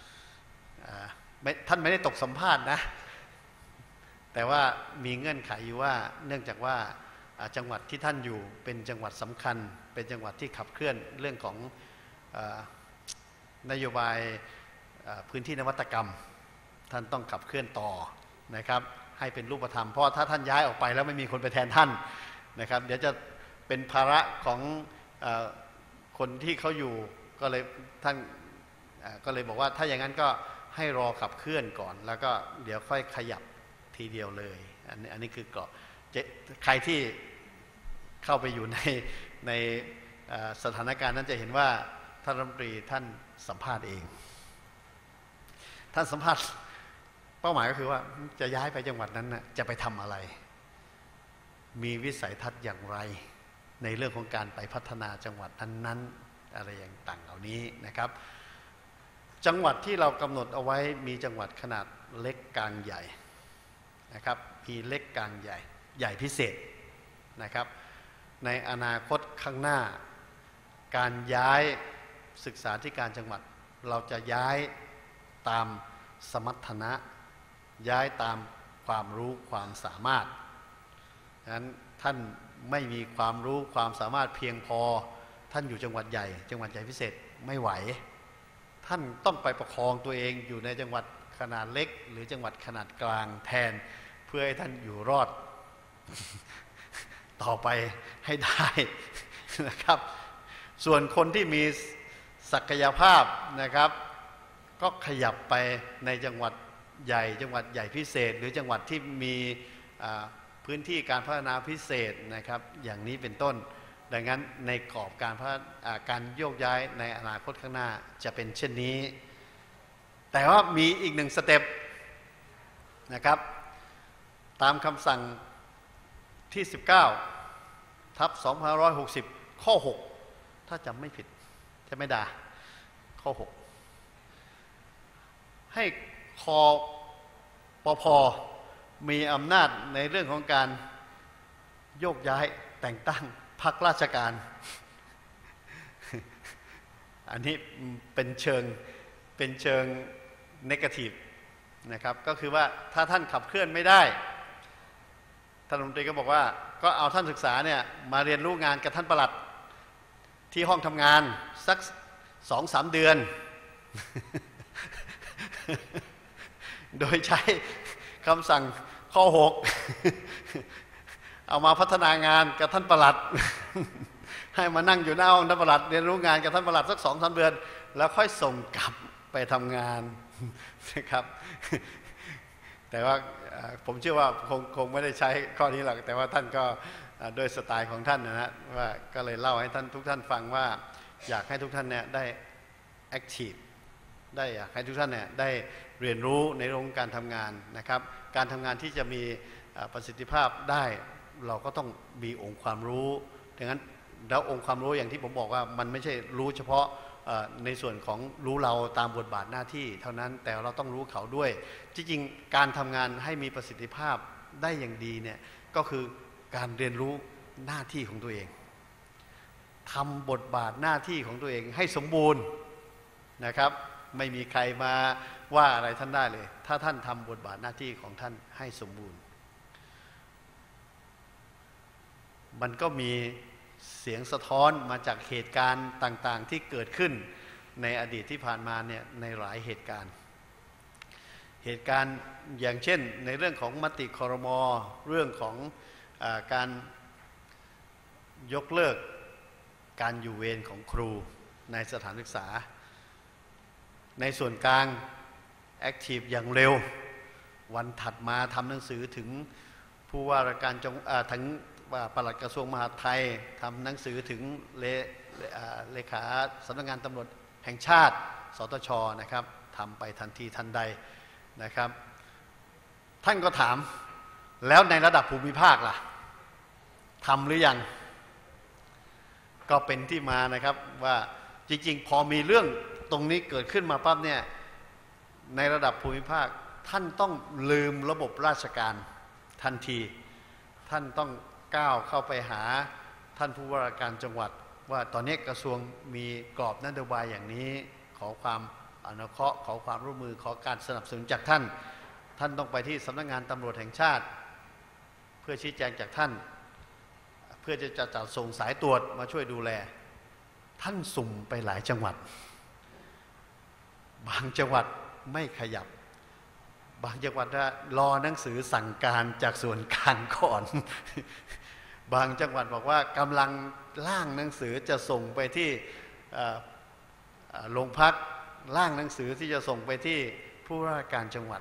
ท่านไม่ได้ตกสัมภาษณ์นะแต่ว่ามีเงื่อนไขอยู่ว่าเนื่องจากว่าจังหวัดที่ท่านอยู่เป็นจังหวัดสำคัญเป็นจังหวัดที่ขับเคลื่อนเรื่องของนโยบายพื้นที่นวัตกรรมท่านต้องขับเคลื่อนต่อนะครับให้เป็นรูปธรรมเพราะถ้าท่านย้ายออกไปแล้วไม่มีคนไปแทนท่านนะครับเดี๋ยวจะเป็นภาระของเอ่อคนที่เขาอยู่ก็เลยท่านก็เลยบอกว่าถ้าอย่างนั้นก็ให้รอขับเคลื่อนก่อนแล้วก็เดี๋ยวค่อยขยับทีเดียวเลยอันนี้อันนี้คือกรอบใครที่เข้าไปอยู่ในในสถานการณ์นั้นจะเห็นว่าท่านรัฐมนตรีท่านสัมภาษณ์เองท่านสัมภาษณ์เป้าหมายก็คือว่าจะย้ายไปจังหวัดนั้นนะจะไปทำอะไรมีวิสัยทัศน์อย่างไรในเรื่องของการไปพัฒนาจังหวัดนั้นๆอะไรอย่างต่างเหล่านี้นะครับจังหวัดที่เรากำหนดเอาไว้มีจังหวัดขนาดเล็กกลางใหญ่นะครับมีเล็กกลางใหญ่ใหญ่พิเศษนะครับในอนาคตข้างหน้าการย้ายศึกษาธิการจังหวัดเราจะย้ายตามสมรรถนะย้ายตามความรู้ความสามารถฉะนั้นท่านไม่มีความรู้ความสามารถเพียงพอท่านอยู่จังหวัดใหญ่จังหวัดใหญ่พิเศษไม่ไหวท่านต้องไปประคองตัวเองอยู่ในจังหวัดขนาดเล็กหรือจังหวัดขนาดกลางแทนเพื่อให้ท่านอยู่รอด ต่อไปให้ได้นะครับส่วนคนที่มีศักยภาพนะครับก็ขยับไปในจังหวัดใหญ่จังหวัดใหญ่พิเศษหรือจังหวัดที่มีพื้นที่การพัฒนาพิเศษนะครับอย่างนี้เป็นต้นดังนั้นในกรอบการการโยกย้ายในอนาคตข้างหน้าจะเป็นเช่นนี้แต่ว่ามีอีกหนึ่งสเต็ปนะครับตามคำสั่งที่สิบเก้าทับสองพันห้าร้อยหกสิบข้อหกถ้าจำไม่ผิดใช่ไหมดาข้อหกให้คอปพมีอำนาจในเรื่องของการโยกย้ายแต่งตั้งพรรคราชการอันนี้เป็นเชิงเป็นเชิงเนกาทีฟนะครับก็คือว่าถ้าท่านขับเคลื่อนไม่ได้ท่านรัฐมนตรีก็บอกว่าก็เอาท่านศึกษาเนี่ยมาเรียนรู้งานกับท่านปลัดที่ห้องทำงานสักสองสามเดือน โดยใช้คำสั่งข้อหก เอามาพัฒนางานกับท่านปลัด ให้มานั่งอยู่หน้าห้องท่านปลัดเรียนรู้งานกับท่านปลัดสักสองสามเดือนแล้วค่อยส่งกลับไปทำงานนะครับแต่ว่าผมเชื่อว่าคงคงไม่ได้ใช้ข้อนี้หรอกแต่ว่าท่านก็โดยสไตล์ของท่านนะฮะว่าก็เลยเล่าให้ท่านทุกท่านฟังว่าอยากให้ทุกท่านเนี่ยได้แอคทีฟได้อยากให้ทุกท่านเนี่ยได้เรียนรู้ในเรื่องการทำงานนะครับการทำงานที่จะมีประสิทธิภาพได้เราก็ต้องมีองค์ความรู้ดังนั้นแล้วองค์ความรู้อย่างที่ผมบอกว่ามันไม่ใช่รู้เฉพาะในส่วนของรู้เราตามบทบาทหน้าที่เท่านั้นแต่เราต้องรู้เขาด้วยจริงๆการทำงานให้มีประสิทธิภาพได้อย่างดีเนี่ยก็คือการเรียนรู้หน้าที่ของตัวเองทำบทบาทหน้าที่ของตัวเองให้สมบูรณ์นะครับไม่มีใครมาว่าอะไรท่านได้เลยถ้าท่านทำบทบาทหน้าที่ของท่านให้สมบูรณ์มันก็มีเสียงสะท้อนมาจากเหตุการณ์ต่างๆที่เกิดขึ้นในอดีตที่ผ่านมาเนี่ยในหลายเหตุการณ์เหตุการณ์อย่างเช่นในเรื่องของมติครม.เรื่องของอ่าการยกเลิกการอยู่เวรของครูในสถานศึกษาในส่วนกลางแอคทีฟอย่างเร็ววันถัดมาทำหนังสือถึงผู้ว่าราชการจังอ่าถึงว่าปลัดกระทรวงมหาดไทยทำหนังสือถึงเลเลขาสำนักงานตำรวจแห่งชาติสตช.นะครับทำไปทันทีทันใดนะครับท่านก็ถามแล้วในระดับภูมิภาคล่ะทำหรือยังก็เป็นที่มานะครับว่าจริงๆพอมีเรื่องตรงนี้เกิดขึ้นมาปั๊บเนี่ยในระดับภูมิภาคท่านต้องลืมระบบราชการทันทีท่านต้องก้าวเข้าไปหาท่านผู้ว่าราชการจังหวัดว่าตอนนี้กระทรวงมีกรอบนโยบายอย่างนี้ขอความอนุเคราะห์ขอความร่วมมือขอการสนับสนุนจากท่านท่านต้องไปที่สำนักงานตำรวจแห่งชาติเพื่อชี้แจงจากท่านเพื่อจะจัดส่งสายตรวจมาช่วยดูแลท่านสุ่มไปหลายจังหวัดบางจังหวัดไม่ขยับบางจังหวัดรอหนังสือสั่งการจากส่วนกลางก่อน บางจังหวัดบอกว่ากำลังร่างหนังสือจะส่งไปที่โรงพักร่างหนังสือที่จะส่งไปที่ผู้ว่าราชการจังหวัด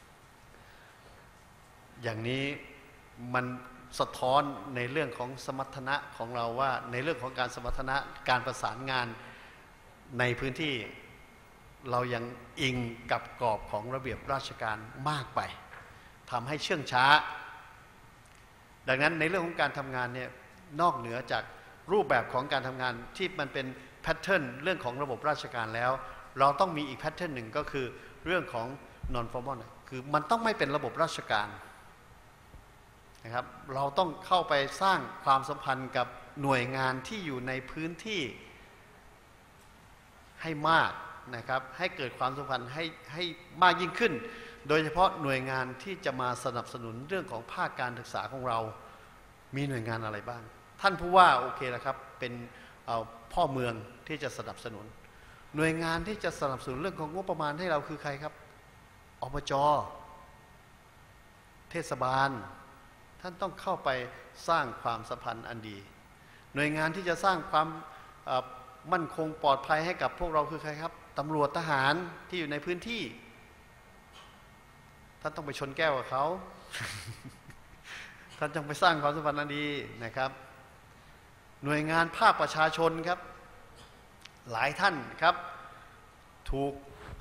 อย่างนี้มันสะท้อนในเรื่องของสมรรถนะของเราว่าในเรื่องของการสมรรถนะการประสานงานในพื้นที่เรายังอิงกับกรอบของระเบียบราชการมากไปทำให้เชื่องช้าดังนั้นในเรื่องของการทำงานเนี่ยนอกเหนือจากรูปแบบของการทำงานที่มันเป็นแพทเทิร์นเรื่องของระบบราชการแล้วเราต้องมีอีกแพทเทิร์นหนึ่งก็คือเรื่องของ non formal คือมันต้องไม่เป็นระบบราชการนะครับเราต้องเข้าไปสร้างความสัมพันธ์กับหน่วยงานที่อยู่ในพื้นที่ให้มากนะครับให้เกิดความสัมพันธ์ให้ให้มากยิ่งขึ้นโดยเฉพาะหน่วยงานที่จะมาสนับสนุนเรื่องของภาคการศึกษาของเรามีหน่วยงานอะไรบ้างท่านผู้ว่าโอเคแล้วครับเป็นพ่อเมืองที่จะสนับสนุนหน่วยงานที่จะสนับสนุนเรื่องของงบประมาณให้เราคือใครครับอบจ.เทศบาลท่านต้องเข้าไปสร้างความสัมพันธ์อันดีหน่วยงานที่จะสร้างความมั่นคงปลอดภัยให้กับพวกเราคือใครครับตำรวจทหารที่อยู่ในพื้นที่ท่านต้องไปชนแก้วกับเขา ท่านต้องไปสร้างความสัมพันธ์อันดีนะครับหน่วยงานภาคประชาชนครับหลายท่านครับถูก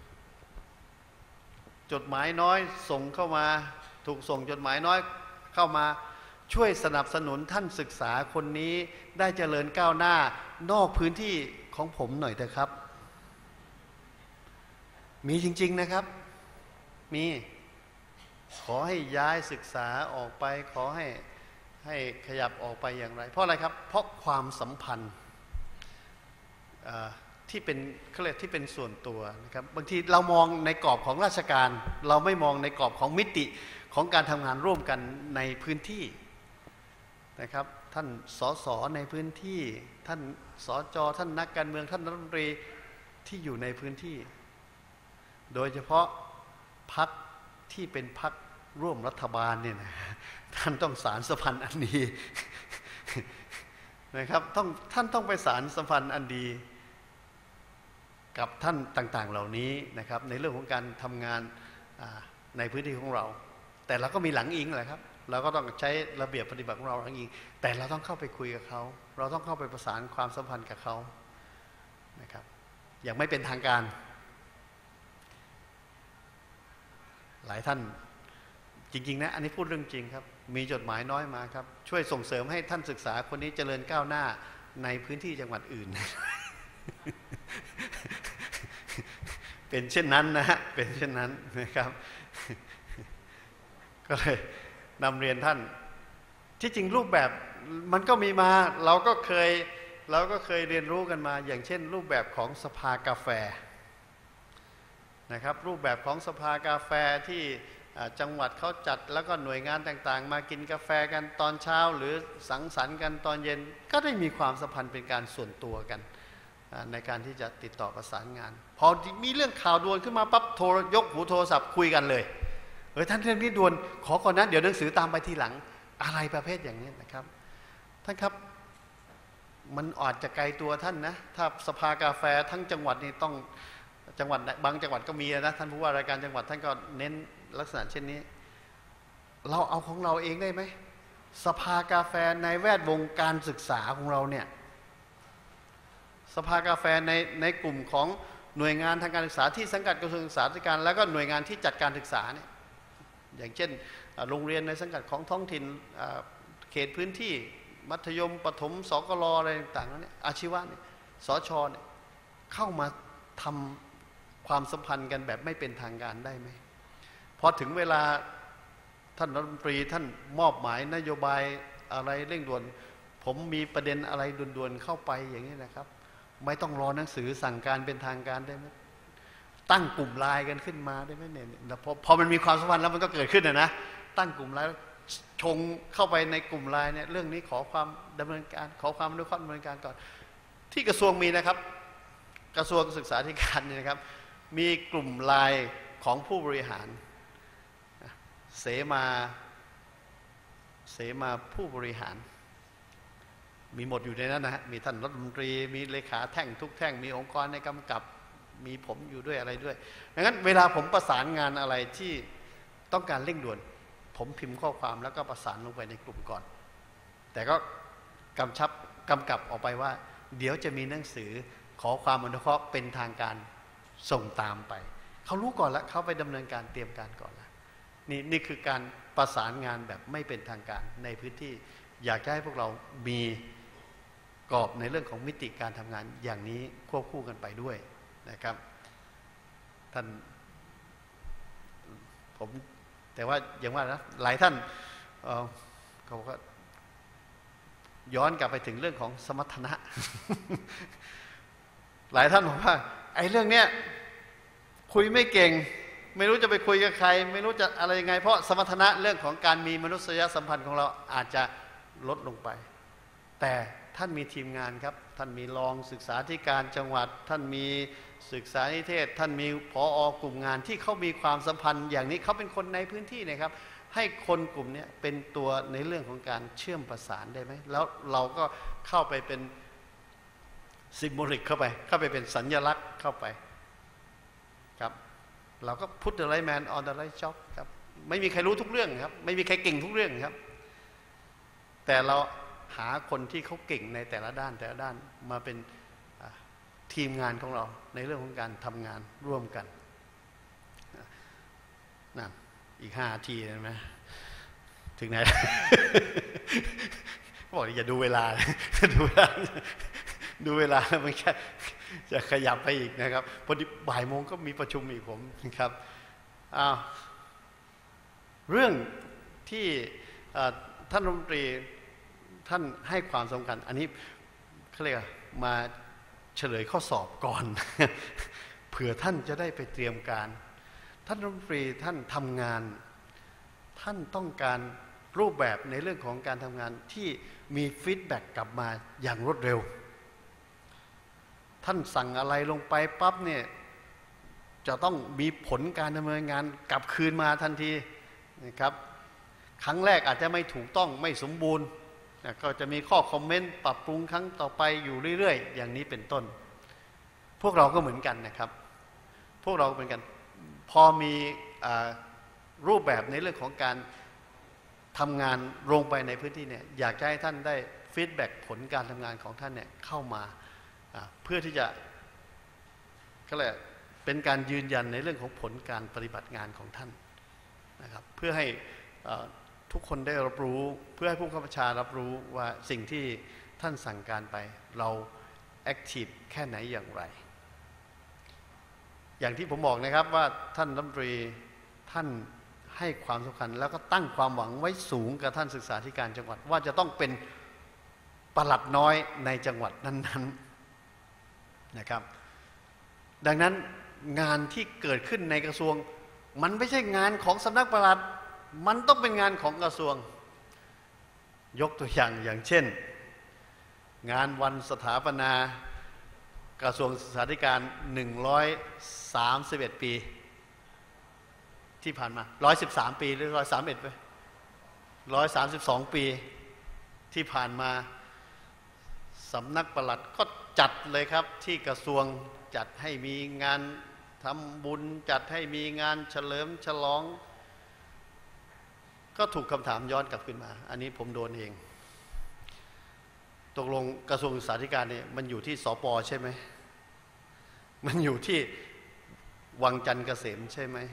จดหมายน้อยส่งเข้ามาถูกส่งจดหมายน้อยเข้ามาช่วยสนับสนุนท่านศึกษาคนนี้ได้เจริญก้าวหน้านอกพื้นที่ของผมหน่อยเถอะครับมีจริงๆนะครับมีขอให้ย้ายศึกษาออกไปขอให้ให้ขยับออกไปอย่างไรเพราะอะไรครับเพราะความสัมพันธ์ทที่เป็นเขาเรียกที่เป็นส่วนตัวนะครับบางทีเรามองในกรอบของราชการเราไม่มองในกรอบของมิติของการทำงานร่วมกันในพื้นที่นะครับท่านสสในพื้นที่ท่านสจท่านนักการเมืองท่านรัฐมนตรีที่อยู่ในพื้นที่โดยเฉพาะพรรคที่เป็นพรรคร่วมรัฐบาลเนี่ยนะท่านต้องสานสัมพันธ์อันดีนะครับต้องท่านต้องไปสานสัมพันธ์อันดีกับท่านต่างๆเหล่านี้นะครับในเรื่องของการทำงานในพื้นที่ของเราแต่เราก็มีหลังอิงแหละครับเราก็ต้องใช้ระเบียบปฏิบัติของเราหลังอิงแต่เราต้องเข้าไปคุยกับเขาเราต้องเข้าไปประสานความสัมพันธ์กับเขานะครับอย่างไม่เป็นทางการหลายท่านจริงๆนะอันนี้พูดเรื่องจริงครับมีจดหมายน้อยมาครับช่วยส่งเสริมให้ท่านศึกษาคนนี้เจริญก้าวหน้าในพื้นที่จังหวัดอื่น เป็นเช่นนั้นนะฮะเป็นเช่นนั้นนะครับก็เลยนำเรียนท่านที่จริงรูปแบบมันก็มีมาเราก็เคยเราก็เคยเรียนรู้กันมาอย่างเช่นรูปแบบของสภากาแฟนะครับรูปแบบของสภากาแฟที่จังหวัดเขาจัดแล้วก็หน่วยงานต่างๆมากินกาแฟกันตอนเช้าหรือสังสรรค์กันตอนเย็นก็ได้มีความสัมพันธ์เป็นการส่วนตัวกันในการที่จะติดต่อประสานงานพอมีเรื่องข่าวด่วนขึ้นมาปั๊บโทรยกหูโทรศัพท์คุยกันเลยเฮ้ยท่านเรื่องนี้ด่วนขอก่อนนะเดี๋ยวหนังสือตามไปทีหลังอะไรประเภทอย่างนี้นะครับท่านครับมันอาจจะไกลตัวท่านนะถ้าสภากาแฟทั้งจังหวัดนี่ต้องจังหวัดบางจังหวัดก็มีนะท่านผู้ว่ารายการจังหวัดท่านก็เน้นลักษณะเช่นนี้เราเอาของเราเองได้ไหมสภากาแฟในแวดวงการศึกษาของเราเนี่ยสภากาแฟในในกลุ่มของหน่วยงานทางการศึกษาที่สังกัดกระทรวงศึกษาธิการแล้วก็หน่วยงานที่จัดการศึกษาเนี่ยอย่างเช่นโรงเรียนในสังกัดของท้องถิ่นเขตพื้นที่มัธยมประถมสกลอะไรต่างๆเนี่ยอาชีวะเนี่ยสชเนี่ยเข้ามาทำความสัมพันธ์กันแบบไม่เป็นทางการได้ไหมพอถึงเวลาท่านรัฐมนตรีท่านมอบหมายนโยบายอะไรเร่งด่วนผมมีประเด็นอะไรด่วนๆเข้าไปอย่างนี้นะครับไม่ต้องรอหนังสือสั่งการเป็นทางการได้ไหมตั้งกลุ่มไลน์กันขึ้นมาได้ไหมเนี่ยพอพอมันมีความสัมพันธ์แล้วมันก็เกิดขึ้นนะนะตั้งกลุ่มไลน์ชงเข้าไปในกลุ่มไลน์เนี่ยเรื่องนี้ขอความดำเนินการขอความอนุเคราะห์ดำเนินการก่อนที่กระทรวงมีนะครับกระทรวงศึกษาธิการเนี่ยนะครับมีกลุ่มไลน์ของผู้บริหารเสมาเสมาผู้บริหารมีหมดอยู่ในนั้นนะฮะมีท่านรัฐมนตรีมีเลขาแท่งทุกแท่งมีองค์กรในกำกับมีผมอยู่ด้วยอะไรด้วยดังนั้นเวลาผมประสานงานอะไรที่ต้องการเร่งด่วนผมพิมพ์ข้อความแล้วก็ประสานลงไปในกลุ่มก่อนแต่ก็กำชับกำกับออกไปว่าเดี๋ยวจะมีหนังสือขอความอนุเคราะห์เป็นทางการส่งตามไปเขารู้ก่อนแล้วเขาไปดำเนินการเตรียมการก่อนแล้วนี่นี่คือการประสานงานแบบไม่เป็นทางการในพื้นที่อยากให้พวกเรามีกรอบในเรื่องของมิติการทำงานอย่างนี้ควบคู่กันไปด้วยนะครับท่านผมแต่ว่าอย่างว่านะหลายท่านเอ่อเขาก็ย้อนกลับไปถึงเรื่องของสมรรถนะ หลายท่านบอกว่าไอ้เรื่องเนี้ยคุยไม่เก่งไม่รู้จะไปคุยกับใครไม่รู้จะอะไรยังไงเพราะสมรรถนะเรื่องของการมีมนุษยสัมพันธ์ของเราอาจจะลดลงไปแต่ท่านมีทีมงานครับท่านมีรองศึกษาธิการจังหวัดท่านมีศึกษานิเทศท่านมีผอ.กลุ่มงานที่เขามีความสัมพันธ์อย่างนี้เขาเป็นคนในพื้นที่นะครับให้คนกลุ่มนี้เป็นตัวในเรื่องของการเชื่อมประสานได้ไหมแล้วเราก็เข้าไปเป็นซิมโบลิกเข้าไปเข้าไปเป็นสัญลักษณ์เข้าไปครับเราก็ put the right man on the right job ครับไม่มีใครรู้ทุกเรื่องครับไม่มีใครเก่งทุกเรื่องครับแต่เราหาคนที่เขาเก่งในแต่ละด้านแต่ละด้านมาเป็นทีมงานของเราในเรื่องของการทำงานร่วมกันนะอีกห้านาทีใช่ไหมถึงไหน บอกอย่าดูเวลา ดูเวลาดูเวลามันแค่จะขยับไปอีกนะครับพอดีบ่ายโมงก็มีประชุมอีกผมนะครับอ้าวเรื่องที่ท่านรัฐมนตรีท่านให้ความสำคัญอันนี้เขาเรียกมาเฉลยข้อสอบก่อน เผื่อท่านจะได้ไปเตรียมการท่านรัฐมนตรีท่านทำงานท่านต้องการรูปแบบในเรื่องของการทำงานที่มีฟีดแบ็กกลับมาอย่างรวดเร็วท่านสั่งอะไรลงไปปั๊บเนี่ยจะต้องมีผลการดำเนินงานกลับคืนมาทันทีนะครับครั้งแรกอาจจะไม่ถูกต้องไม่สมบูรณ์นะก็จะมีข้อคอมเมนต์ปรับปรุงครั้งต่อไปอยู่เรื่อยๆอย่างนี้เป็นต้นพวกเราก็เหมือนกันนะครับพวกเราเหมือนกันพอมีรูปแบบในเรื่องของการทำงานลงไปในพื้นที่เนี่ยอยากจะให้ท่านได้ฟีดแบ็กผลการทำงานของท่านเนี่ยเข้ามาเพื่อที่จะก็เลยเป็นการยืนยันในเรื่องของผลการปฏิบัติงานของท่านนะครับเพื่อให้ทุกคนได้รับรู้เพื่อให้ผู้ข้าราชการรับรู้ว่าสิ่งที่ท่านสั่งการไปเราแอคทีฟแค่ไหนอย่างไรอย่างที่ผมบอกนะครับว่าท่านรัฐมนตรีท่านให้ความสำคัญแล้วก็ตั้งความหวังไว้สูงกับท่านศึกษาธิการจังหวัดว่าจะต้องเป็นปลัดน้อยในจังหวัดนั้นๆนะครับดังนั้นงานที่เกิดขึ้นในกระทรวงมันไม่ใช่งานของสำนักปลัดมันต้องเป็นงานของกระทรวงยกตัวอย่างอย่างเช่นงานวันสถาปนากระทรวงศึกษาธิการหนึ่งร้อยสามสิบเอ็ดปีที่ผ่านมาหนึ่งร้อยสิบสามปีหรือหนึ่งร้อยสามสิบเอ็ดไปหนึ่งร้อยสามสิบสองปีที่ผ่านมาสำนักปลัดก็จัดเลยครับที่กระทรวงจัดให้มีงานทำบุญจัดให้มีงานเฉลิมฉลองก็ถูกคำถามย้อนกลับขึ้นมาอันนี้ผมโดนเองตกลงกระทรวงศึกษาธิการเนี่ยมันอยู่ที่สป.ใช่ไหมมันอยู่ที่วังจันทร์เกษมใช่ไหม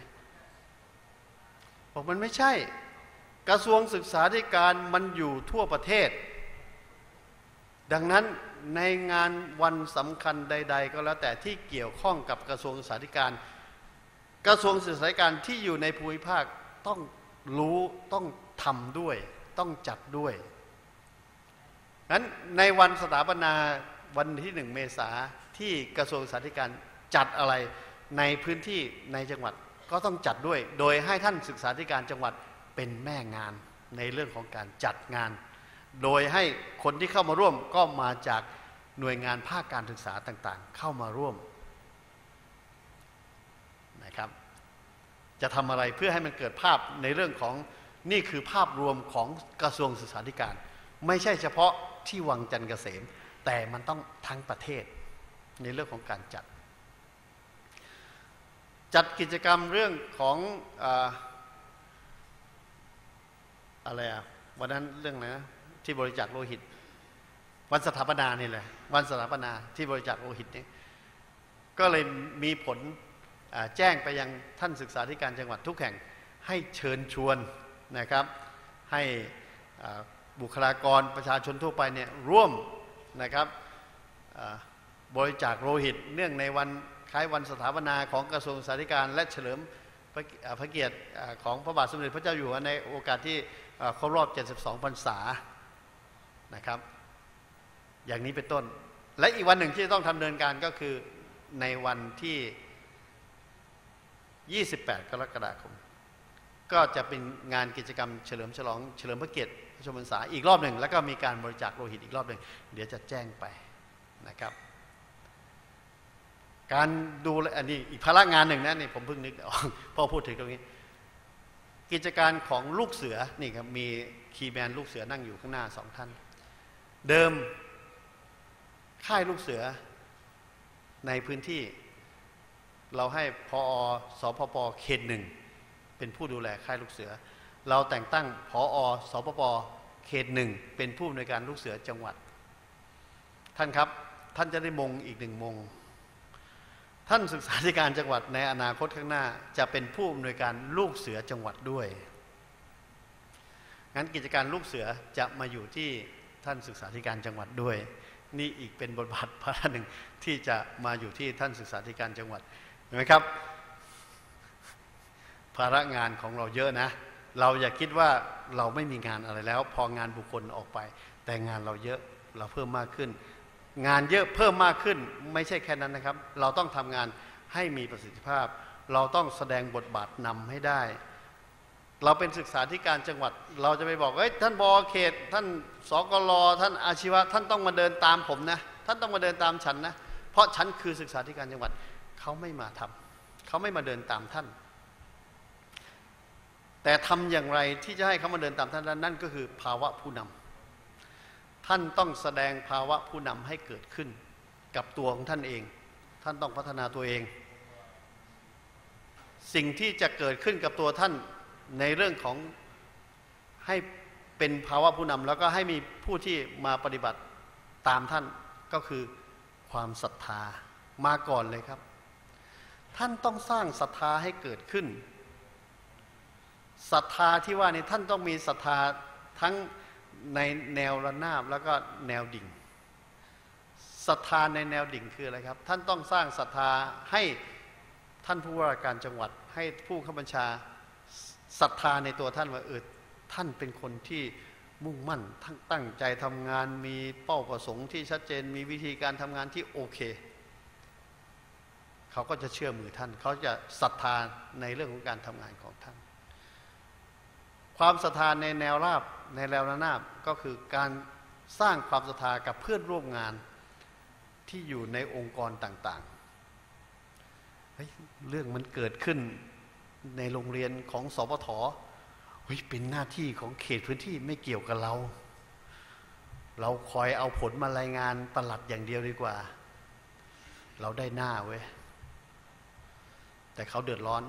บอกมันไม่ใช่กระทรวงศึกษาธิการมันอยู่ทั่วประเทศดังนั้นในงานวันสำคัญใดๆก็แล้วแต่ที่เกี่ยวข้องกับกระทรวงศึกษาธิการกระทรวงศึกษาธิการที่อยู่ในภูมิภาคต้องรู้ต้องทำด้วยต้องจัดด้วยงั้นในวันสถาปนาวันที่หนึ่งเมษาที่กระทรวงศึกษาธิการจัดอะไรในพื้นที่ในจังหวัดก็ต้องจัดด้วยโดยให้ท่านศึกษาธิการจังหวัดเป็นแม่งานในเรื่องของการจัดงานโดยให้คนที่เข้ามาร่วมก็มาจากหน่วยงานภาคการศึกษาต่างๆเข้ามาร่วมนะครับจะทำอะไรเพื่อให้มันเกิดภาพในเรื่องของนี่คือภาพรวมของกระทรวงศึกษาธิการไม่ใช่เฉพาะที่วังจันทร์เกษมแต่มันต้องทั้งประเทศในเรื่องของการจัดจัดกิจกรรมเรื่องของอ่าอะไรอ่ะวันนั้นเรื่องอะไรนะที่บริจาคโลหิตวันสถาปนานี่แหละวันสถาปนาที่บริจาคโลหิตนี่ก็เลยมีผลแจ้งไปยังท่านศึกษาธิการจังหวัดทุกแห่งให้เชิญชวนนะครับให้บุคลากรประชาชนทั่วไปเนี่ยร่วมนะครับบริจาคโลหิตเนื่องในวันคล้ายวันสถาปนาของกระทรวงศึกษาธิการและเฉลิมพระเกียรติของพระบาทสมเด็จพระเจ้าอยู่หัวในโอกาสที่ครบรอบเจ็ดสิบสองพรรษานะครับอย่างนี้เป็นต้นและอีกวันหนึ่งที่ต้องทำเนินการก็คือในวันที่ยี่สิบแปดกรกฎาคมก็จะเป็นงานกิจกรรมเฉลิมฉลองเฉลิมพระเกียรติพระชนมพรรษาอีกรอบหนึ่งแล้วก็มีการบริจาคโลหิตอีกรอบหนึ่งเดี๋ยวจะแจ้งไปนะครับการดูอันนี้อีกภาระงานหนึ่งนะนี่ผมเพิ่งนึกออกพอพูดถึงตรงนี้กิจการของลูกเสือนี่ครับมีคีย์แมนลูกเสือนั่งอยู่ข้างหน้าสองท่านเดิมค่ายลูกเสือในพื้นที่เราให้พอสพปเขตหนึ่งเป็นผู้ดูแลค่ายลูกเสือเราแต่งตั้งผอสพปเขตหนึ่งเป็นผู้อำนวยการลูกเสือจังหวัดท่านครับท่านจะได้มงอีกหนึ่งมงท่านศึกษาธิการจังหวัดในอนาคตข้างหน้าจะเป็นผู้อำนวยการลูกเสือจังหวัดด้วยงั้นกิจการลูกเสือจะมาอยู่ที่ท่านศึกษาธิการจังหวัดด้วยนี่อีกเป็นบทบาทภาระหนึ่งที่จะมาอยู่ที่ท่านศึกษาธิการจังหวัดเห็นไหมครับภาระงานของเราเยอะนะเราอย่าคิดว่าเราไม่มีงานอะไรแล้วพองานบุคคลออกไปแต่งานเราเยอะเราเพิ่มมากขึ้นงานเยอะเพิ่มมากขึ้นไม่ใช่แค่นั้นนะครับเราต้องทำงานให้มีประสิทธิภาพเราต้องแสดงบทบาทนำให้ได้เราเป็นศึกษาธิการจังหวัดเราจะไปบอกเฮ้ยท่านบอเขตท่านสกลท่านอาชีวะท่านต้องมาเดินตามผมนะท่านต้องมาเดินตามฉันนะเพราะฉันคือศึกษาธิการจังหวัดเขาไม่มาทำเขาไม่มาเดินตามท่านแต่ทำอย่างไรที่จะให้เขามาเดินตามท่านนั่นก็คือภาวะผู้นำท่านต้องแสดงภาวะผู้นำให้เกิดขึ้นกับตัวของท่านเองท่านต้องพัฒนาตัวเองสิ่งที่จะเกิดขึ้นกับตัวท่านในเรื่องของให้เป็นภาวะผู้นำแล้วก็ให้มีผู้ที่มาปฏิบัติตามท่านก็คือความศรัทธามาก่อนเลยครับท่านต้องสร้างศรัทธาให้เกิดขึ้นศรัทธาที่ว่านี่ท่านต้องมีศรัทธาทั้งในแนวระนาบแล้วก็แนวดิ่งศรัทธาในแนวดิ่งคืออะไรครับท่านต้องสร้างศรัทธาให้ท่านผู้ว่าราชการจังหวัดให้ผู้ข้าบัญชาศรัทธาในตัวท่านว่าเออท่านเป็นคนที่มุ่งมั่นทั้งตั้งใจทำงานมีเป้าประสงค์ที่ชัดเจนมีวิธีการทำงานที่โอเคเขาก็จะเชื่อมือท่านเขาจะศรัทธาในเรื่องของการทำงานของท่านความศรัทธาในแนวราบในแนวระนาบก็คือการสร้างความศรัทธากับเพื่อนร่วมงานที่อยู่ในองค์กรต่างๆ เฮ้ยเรื่องมันเกิดขึ้นในโรงเรียนของสปท.เฮ้ยเป็นหน้าที่ของเขตพื้นที่ไม่เกี่ยวกับเราเราคอยเอาผลมารายงานปลัดอย่างเดียวดีกว่าเราได้หน้าเว้ยแต่เขาเดือดร้อน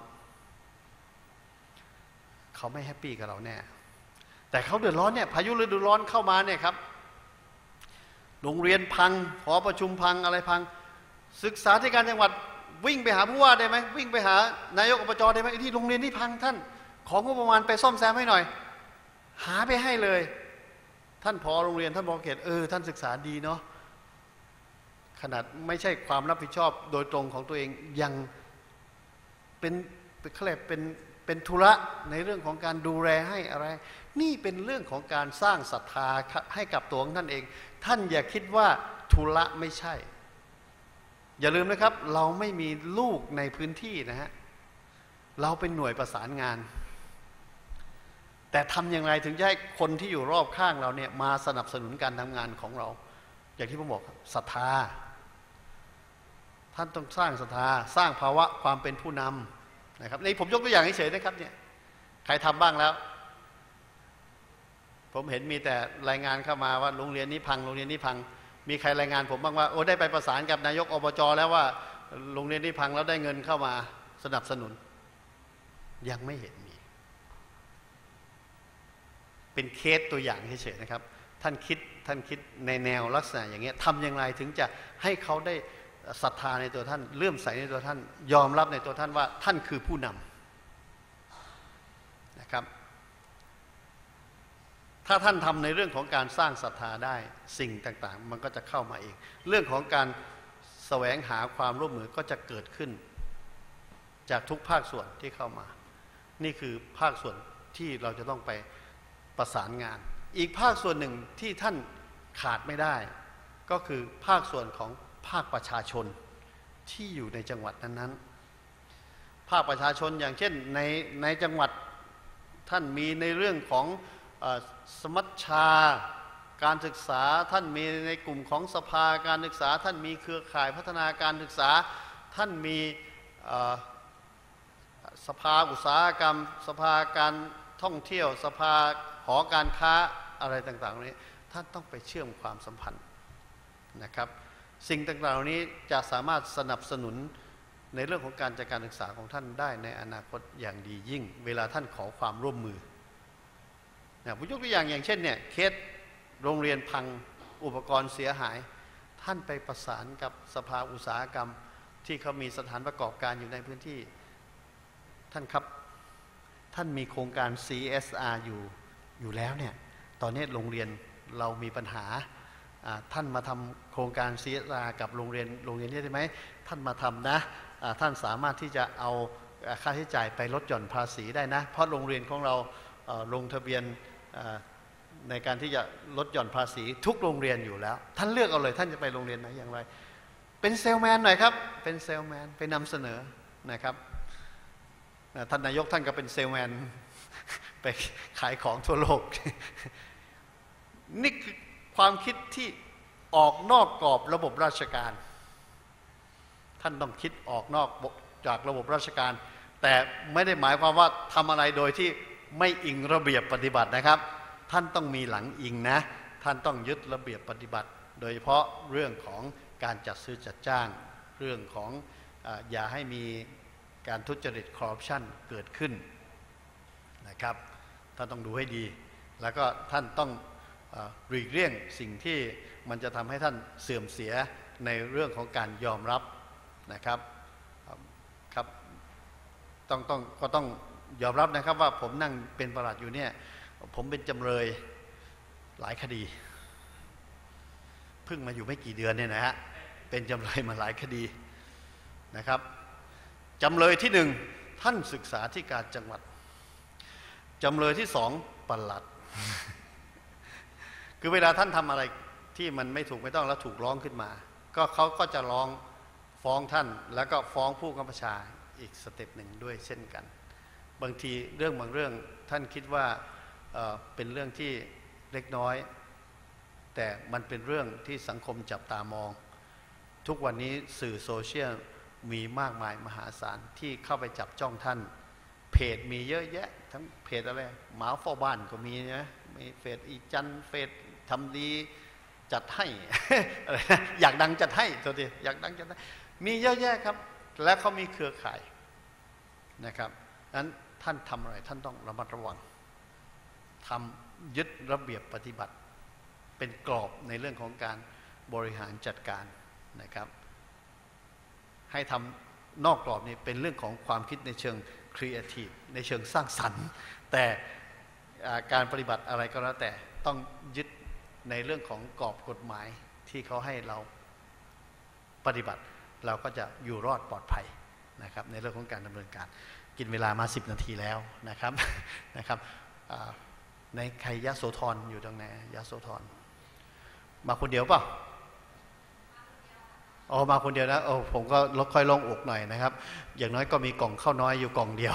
เขาไม่แฮปปี้กับเราแน่แต่เขาเดือดร้อนเนี่ยพายุฤดูร้อนเข้ามาเนี่ยครับโรงเรียนพังหอประชุมพังอะไรพังศึกษาธิการจังหวัดวิ่งไปหาผู้ว่าได้ไหมวิ่งไปหานายกอบจได้ไหมที่โรงเรียนที่พังท่านของงบประมาณไปซ่อมแซมให้หน่อยหาไปให้เลยท่านผอโรงเรียนท่านผอเขตเออท่านศึกษาดีเนาะขนาดไม่ใช่ความรับผิดชอบโดยตรงของตัวเองยังเป็นเขาเรียกเป็นเป็นธุระในเรื่องของการดูแลให้อะไรนี่เป็นเรื่องของการสร้างศรัทธาให้กับตัวของท่านเองท่านอย่าคิดว่าธุระไม่ใช่อย่าลืมนะครับเราไม่มีลูกในพื้นที่นะฮะเราเป็นหน่วยประสานงานแต่ทำอย่างไรถึงจะให้คนที่อยู่รอบข้างเราเนี่ยมาสนับสนุนการทำงานของเราอย่างที่ผมบอกศรัทธาท่านต้องสร้างศรัทธาสร้างภาวะความเป็นผู้นำนะครับนี่ผมยกตัวอย่างเฉยๆนะครับเนี่ยใครทำบ้างแล้วผมเห็นมีแต่รายงานเข้ามาว่าโรงเรียนนี้พังโรงเรียนนี้พังมีใครรายงานผมบ้างว่าโอ้ได้ไปประสานกับนายกอบจแล้วว่าโรงเรียนนี้พังแล้วได้เงินเข้ามาสนับสนุนยังไม่เห็นมีเป็นเคสตัวอย่างเฉยๆนะครับท่านคิดท่านคิดในแนวลักษณะอย่างเงี้ยทำอย่างไรถึงจะให้เขาได้ศรัทธาในตัวท่านเลื่อมใสในตัวท่านยอมรับในตัวท่านว่าท่านคือผู้นำนะครับถ้าท่านทำในเรื่องของการสร้างศรัทธาได้สิ่งต่างๆมันก็จะเข้ามาเองเรื่องของการแสวงหาความร่วมมือก็จะเกิดขึ้นจากทุกภาคส่วนที่เข้ามานี่คือภาคส่วนที่เราจะต้องไปประสานงานอีกภาคส่วนหนึ่งที่ท่านขาดไม่ได้ก็คือภาคส่วนของภาคประชาชนที่อยู่ในจังหวัดนั้นๆภาคประชาชนอย่างเช่นในในจังหวัดท่านมีในเรื่องของสมัชชาการศึกษาท่านมีในกลุ่มของสภาการศึกษาท่านมีเครือข่ายพัฒนาการศึกษาท่านมีสภาอุตสาหกรรมสภาการท่องเที่ยวสภาหอการค้าอะไรต่างๆนี้ท่านต้องไปเชื่อมความสัมพันธ์นะครับสิ่งต่างๆเหล่านี้จะสามารถสนับสนุนในเรื่องของการจัดการศึกษาของท่านได้ในอนาคตอย่างดียิ่งเวลาท่านขอความร่วมมือนะผมยกตัวอย่างอย่างเช่นเนี่ยเคสโรงเรียนพังอุปกรณ์เสียหายท่านไปประสานกับสภาอุตสาหกรรมที่เขามีสถานประกอบการอยู่ในพื้นที่ท่านครับท่านมีโครงการ ซี เอส อาร์ อยู่อยู่แล้วเนี่ยตอนนี้โรงเรียนเรามีปัญหาท่านมาทำโครงการ ซี เอส อาร์ กับโรงเรียนโรงเรียนนี้ได้ไหมท่านมาทำนะท่านสามารถที่จะเอาค่าใช้จ่ายไปลดหย่อนภาษีได้นะเพราะโรงเรียนของเราลงทะเบียนในการที่จะลดหย่อนภาษีทุกโรงเรียนอยู่แล้วท่านเลือกเอาเลยท่านจะไปโรงเรียนไหนอย่างไรเป็นเซลแมนหน่อยครับเป็นเซลแมนไปนำเสนอนะครับท่านนายกท่านก็เป็นเซลแมนไปขายของทั่วโลกนี่คือความคิดที่ออกนอกกรอบระบบราชการท่านต้องคิดออกนอกจากระบบราชการแต่ไม่ได้หมายความว่าทำอะไรโดยที่ไม่อิงระเบียบปฏิบัตินะครับท่านต้องมีหลังอิงนะท่านต้องยึดระเบียบปฏิบัติโดยเฉพาะเรื่องของการจัดซื้อจัดจ้างเรื่องของอ่าอย่าให้มีการทุจริตคอร์รัปชันเกิดขึ้นนะครับท่านต้องดูให้ดีแล้วก็ท่านต้องหลีกเลี่ยงสิ่งที่มันจะทำให้ท่านเสื่อมเสียในเรื่องของการยอมรับนะครับครับต้องต้องก็ต้องยอมรับนะครับว่าผมนั่งเป็นประหลัดอยู่เนี่ยผมเป็นจำเลยหลายคดีเพิ่งมาอยู่ไม่กี่เดือนเนี่ยนะฮะเป็นจำเลยมาหลายคดีนะครับจำเลยที่หนึ่งท่านศึกษาธิการจังหวัดจำเลยที่สองปลัด คือเวลาท่านทำอะไรที่มันไม่ถูกไม่ต้องแล้วถูกร้องขึ้นมาก็เขาก็จะร้องฟ้องท่านแล้วก็ฟ้องผู้กำกับชาอีกสเต็ปหนึ่งด้วยเช่นกันบางทีเรื่องบางเรื่องท่านคิดว่า เอ่อ เป็นเรื่องที่เล็กน้อยแต่มันเป็นเรื่องที่สังคมจับตามองทุกวันนี้สื่อโซเชียลมีมากมายมหาศาลที่เข้าไปจับจ้องท่านเพจมีเยอะแยะทั้งเพจอะไรหมาเฝ้าบ้านก็มีนะมีเฟซอีจันเฟซทำดีจัดให้ อะไรนะอยากดังจัดให้ตัวทีอยากดังจัดให้มีเยอะแยะครับและเขามีเครือข่ายนะครับนั้นท่านทำอะไรท่านต้องระมัดระวังทำยึดระเบียบปฏิบัติเป็นกรอบในเรื่องของการบริหารจัดการนะครับให้ทำนอกกรอบนี้เป็นเรื่องของความคิดในเชิงครีเอทีฟในเชิงสร้างสรรค์แต่การปฏิบัติอะไรก็แล้วแต่ต้องยึดในเรื่องของกรอบกฎหมายที่เขาให้เราปฏิบัติเราก็จะอยู่รอดปลอดภัยนะครับในเรื่องของการดำเนินการกินเวลามาสิบนาทีแล้วนะครับนะครับในใครยะโสธรอยู่ตรงไหนยะโสธรมาคนเดียวเปล่าอ๋อมาคนเดียวนะโอ้ผมก็ลดค่อยลงอกหน่อยนะครับอย่างน้อยก็มีกล่องข้าวน้อยอยู่กล่องเดียว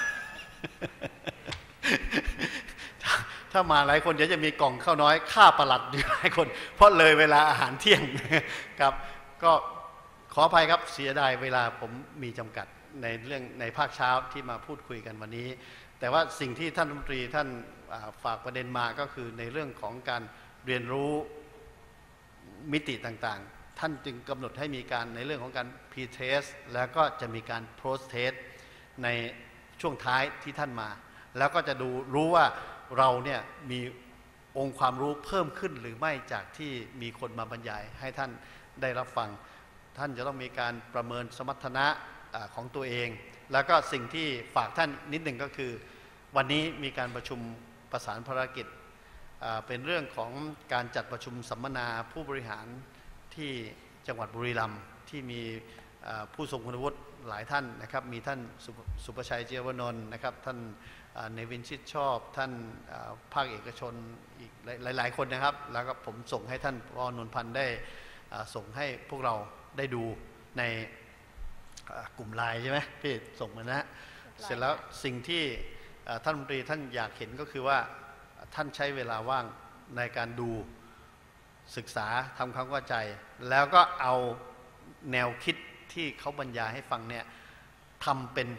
ถ้ามาหลายคนเดี๋ยวจะมีกล่องข้าวน้อยค่าประหลัดอยู่หลายคนเพราะเลยเวลาอาหารเที่ยง ครับก็ขออภัยครับเสียดายเวลาผมมีจำกัดในเรื่องในภาคเช้าที่มาพูดคุยกันวันนี้แต่ว่าสิ่งที่ท่านรัฐมนตรีท่านฝากประเด็นมาก็คือในเรื่องของการเรียนรู้มิติต่างๆท่านจึงกำหนดให้มีการในเรื่องของการ pre-test แล้วก็จะมีการ post-test ในช่วงท้ายที่ท่านมาแล้วก็จะดูรู้ว่าเราเนี่ยมีองค์ความรู้เพิ่มขึ้นหรือไม่จากที่มีคนมาบรรยายให้ท่านได้รับฟังท่านจะต้องมีการประเมินสมรรถนะของตัวเองแล้วก็สิ่งที่ฝากท่านนิดหนึ่งก็คือวันนี้มีการประชุมประสานภารกิจเป็นเรื่องของการจัดประชุมสัมมนาผู้บริหารที่จังหวัดบุรีรัมย์ที่มีผู้ทรงคุณวุฒิหลายท่านนะครับมีท่านสุประชัยเจียวนนท์นะครับท่านเนวินชิดชอบท่านภาคเอกชนอีกหลายๆคนนะครับแล้วก็ผมส่งให้ท่านรอนนท์พันธ์ได้ส่งให้พวกเราได้ดูในกลุ่มไลน์ใช่ไหมพี่ส่งมานะเสร็จแล้วสิ่งที่ท่านรัฐมนตรีท่านอยากเห็นก็คือว่าท่านใช้เวลาว่างในการดูศึกษาทำความเข้าใจแล้วก็เอาแนวคิดที่เขาบรรยายให้ฟังเนี่ยทำเป็น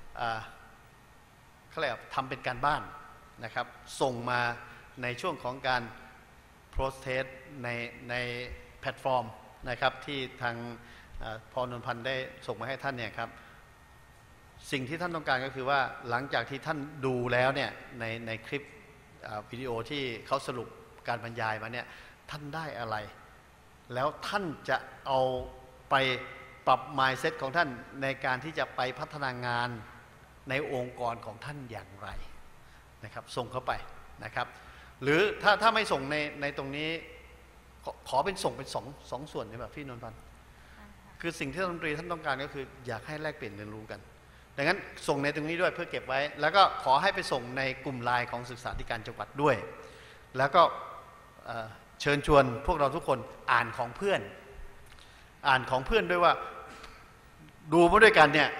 เขาเรียกทำเป็นการบ้านนะครับส่งมาในช่วงของการ process ในในแพลตฟอร์มนะครับที่ทางพรนนท์พันธ์ได้ส่งมาให้ท่านเนี่ยครับสิ่งที่ท่านต้องการก็คือว่าหลังจากที่ท่านดูแล้วเนี่ยในในคลิปวิดีโอที่เขาสรุปการบรรยายมาเนี่ยท่านได้อะไรแล้วท่านจะเอาไปปรับ mindset ของท่านในการที่จะไปพัฒนางานในองค์กรของท่านอย่างไรนะครับส่งเข้าไปนะครับหรือถ้าถ้าไม่ส่งในในตรงนี้ขอขอเป็นส่งเป็นสองสองส่วนได้ไหมพี่นนท์พันธ์คือสิ่งที่รัฐมนตรีท่านต้องการก็คืออยากให้แลกเปลี่ยนเรียนรู้กันดังนั้นส่งในตรงนี้ด้วยเพื่อเก็บไว้แล้วก็ขอให้ไปส่งในกลุ่มไลน์ของศึกษาธิการจังหวัดด้วยแล้วก็เชิญชวนพวกเราทุกคนอ่านของเพื่อนอ่านของเพื่อนด้วยว่าดูมาด้วยกันเนี่ย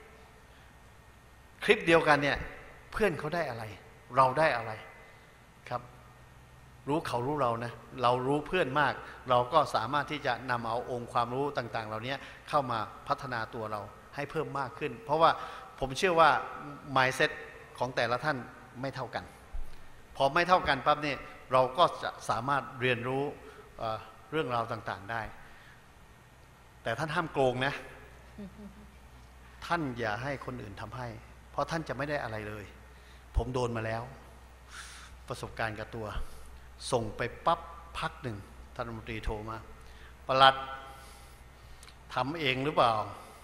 คลิปเดียวกันเนี่ยเพื่อนเขาได้อะไรเราได้อะไรครับรู้เขารู้เรานะเรารู้เพื่อนมากเราก็สามารถที่จะนำเอาองค์ความรู้ต่างๆเหล่านี้เข้ามาพัฒนาตัวเราให้เพิ่มมากขึ้นเพราะว่าผมเชื่อว่า mindset ของแต่ละท่านไม่เท่ากันพอไม่เท่ากันปั๊บเนี่ยเราก็จะสามารถเรียนรู้เอ่อเรื่องราวต่างๆได้แต่ท่านห้ามโกงนะท่านอย่าให้คนอื่นทำให้เพราะท่านจะไม่ได้อะไรเลยผมโดนมาแล้วประสบการณ์กับตัวส่งไปปั๊บพักหนึ่งท่านรัฐมนตรีโทรมาปลัดทำเองหรือเปล่า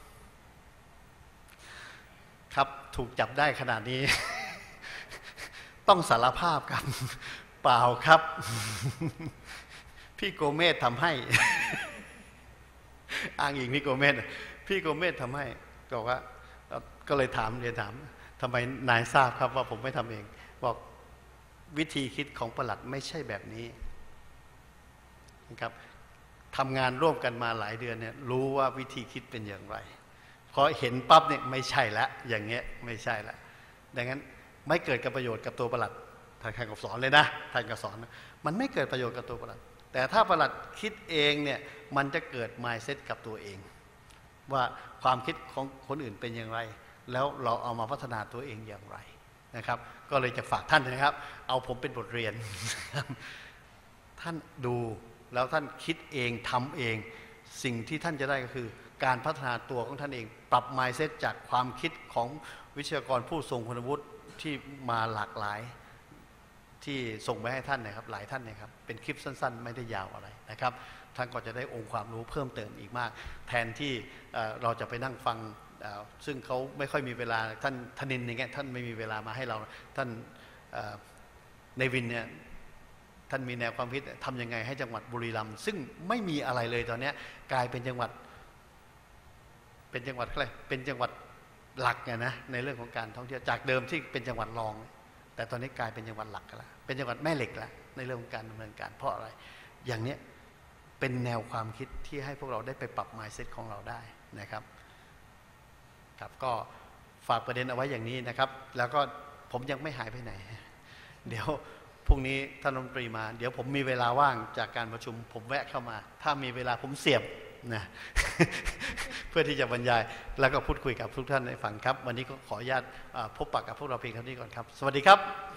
ครับถูกจับได้ขนาดนี้ ต้องสารภาพกันเปล่าครับ พี่โกเมศทำให้ อ้างอิงพี่โกเมศพี่โกเมศทำให้บอกว่าก็เลยถามเรียนถามทำไมนายทราบครับว่าผมไม่ทำเองบอกวิธีคิดของปลัดไม่ใช่แบบนี้นะครับทำงานร่วมกันมาหลายเดือนเนี่ยรู้ว่าวิธีคิดเป็นอย่างไรพอเห็นปั๊บเนี่ยไม่ใช่ละอย่างเงี้ยไม่ใช่ละดังนั้นไม่เกิดกับประโยชน์กับตัวปลัดท่านก็สอนเลยนะท่านก็สอนมันไม่เกิดประโยชน์กับตัวปลัดแต่ถ้าปลัดคิดเองเนี่ยมันจะเกิด mindset กับตัวเองว่าความคิดของคนอื่นเป็นอย่างไรแล้วเราเอามาพัฒนาตัวเองอย่างไรนะครับก็เลยจะฝากท่านนะครับเอาผมเป็นบทเรียน ท่านดูแล้วท่านคิดเองทำเองสิ่งที่ท่านจะได้ก็คือการพัฒนาตัวของท่านเองปรับ mindset จากความคิดของวิทยากรผู้ทรงคุณวุฒิที่มาหลากหลายที่ส่งไปให้ท่านนะครับหลายท่านนะครับเป็นคลิปสั้นๆไม่ได้ยาวอะไรนะครับท่านก็จะได้องค์ความรู้เพิ่มเติมอีกมากแทนที่เราจะไปนั่งฟังซึ่งเขาไม่ค่อยมีเวลาท่านธนินอย่างเงี้ยท่านไม่มีเวลามาให้เราท่านในวินเนี่ยท่านมีแนวความคิดทำยังไงให้จังหวัดบุรีรัมย์ซึ่งไม่มีอะไรเลยตอนนี้กลายเป็นจังหวัดเป็นจังหวัดอะไรเป็นจังหวัดหลักไงนะในเรื่องของการท่องเที่ยวจากเดิมที่เป็นจังหวัดรองแต่ตอนนี้กลายเป็นจังหวัดหลักแล้วเป็นจังหวัดแม่เหล็กแล้วในเรื่องของการดำเนินการเพราะอะไรอย่างนี้เป็นแนวความคิดที่ให้พวกเราได้ไปปรับ mindset ของเราได้นะครับครับก็ฝากประเด็นเอาไว้อย่างนี้นะครับแล้วก็ผมยังไม่หายไปไหนเดี๋ยวพรุ่งนี้ท่านรัฐมนตรีมาเดี๋ยวผมมีเวลาว่างจากการประชุมผมแวะเข้ามาถ้ามีเวลาผมเสียบนะ เพื่อที่จะบรรยายแล้วก็พูดคุยกับทุกท่านในฝั่งครับวันนี้ก็ขออนุญาตพบปะกับพวกเราเพียงเท่านี้ก่อนครับสวัสดีครับ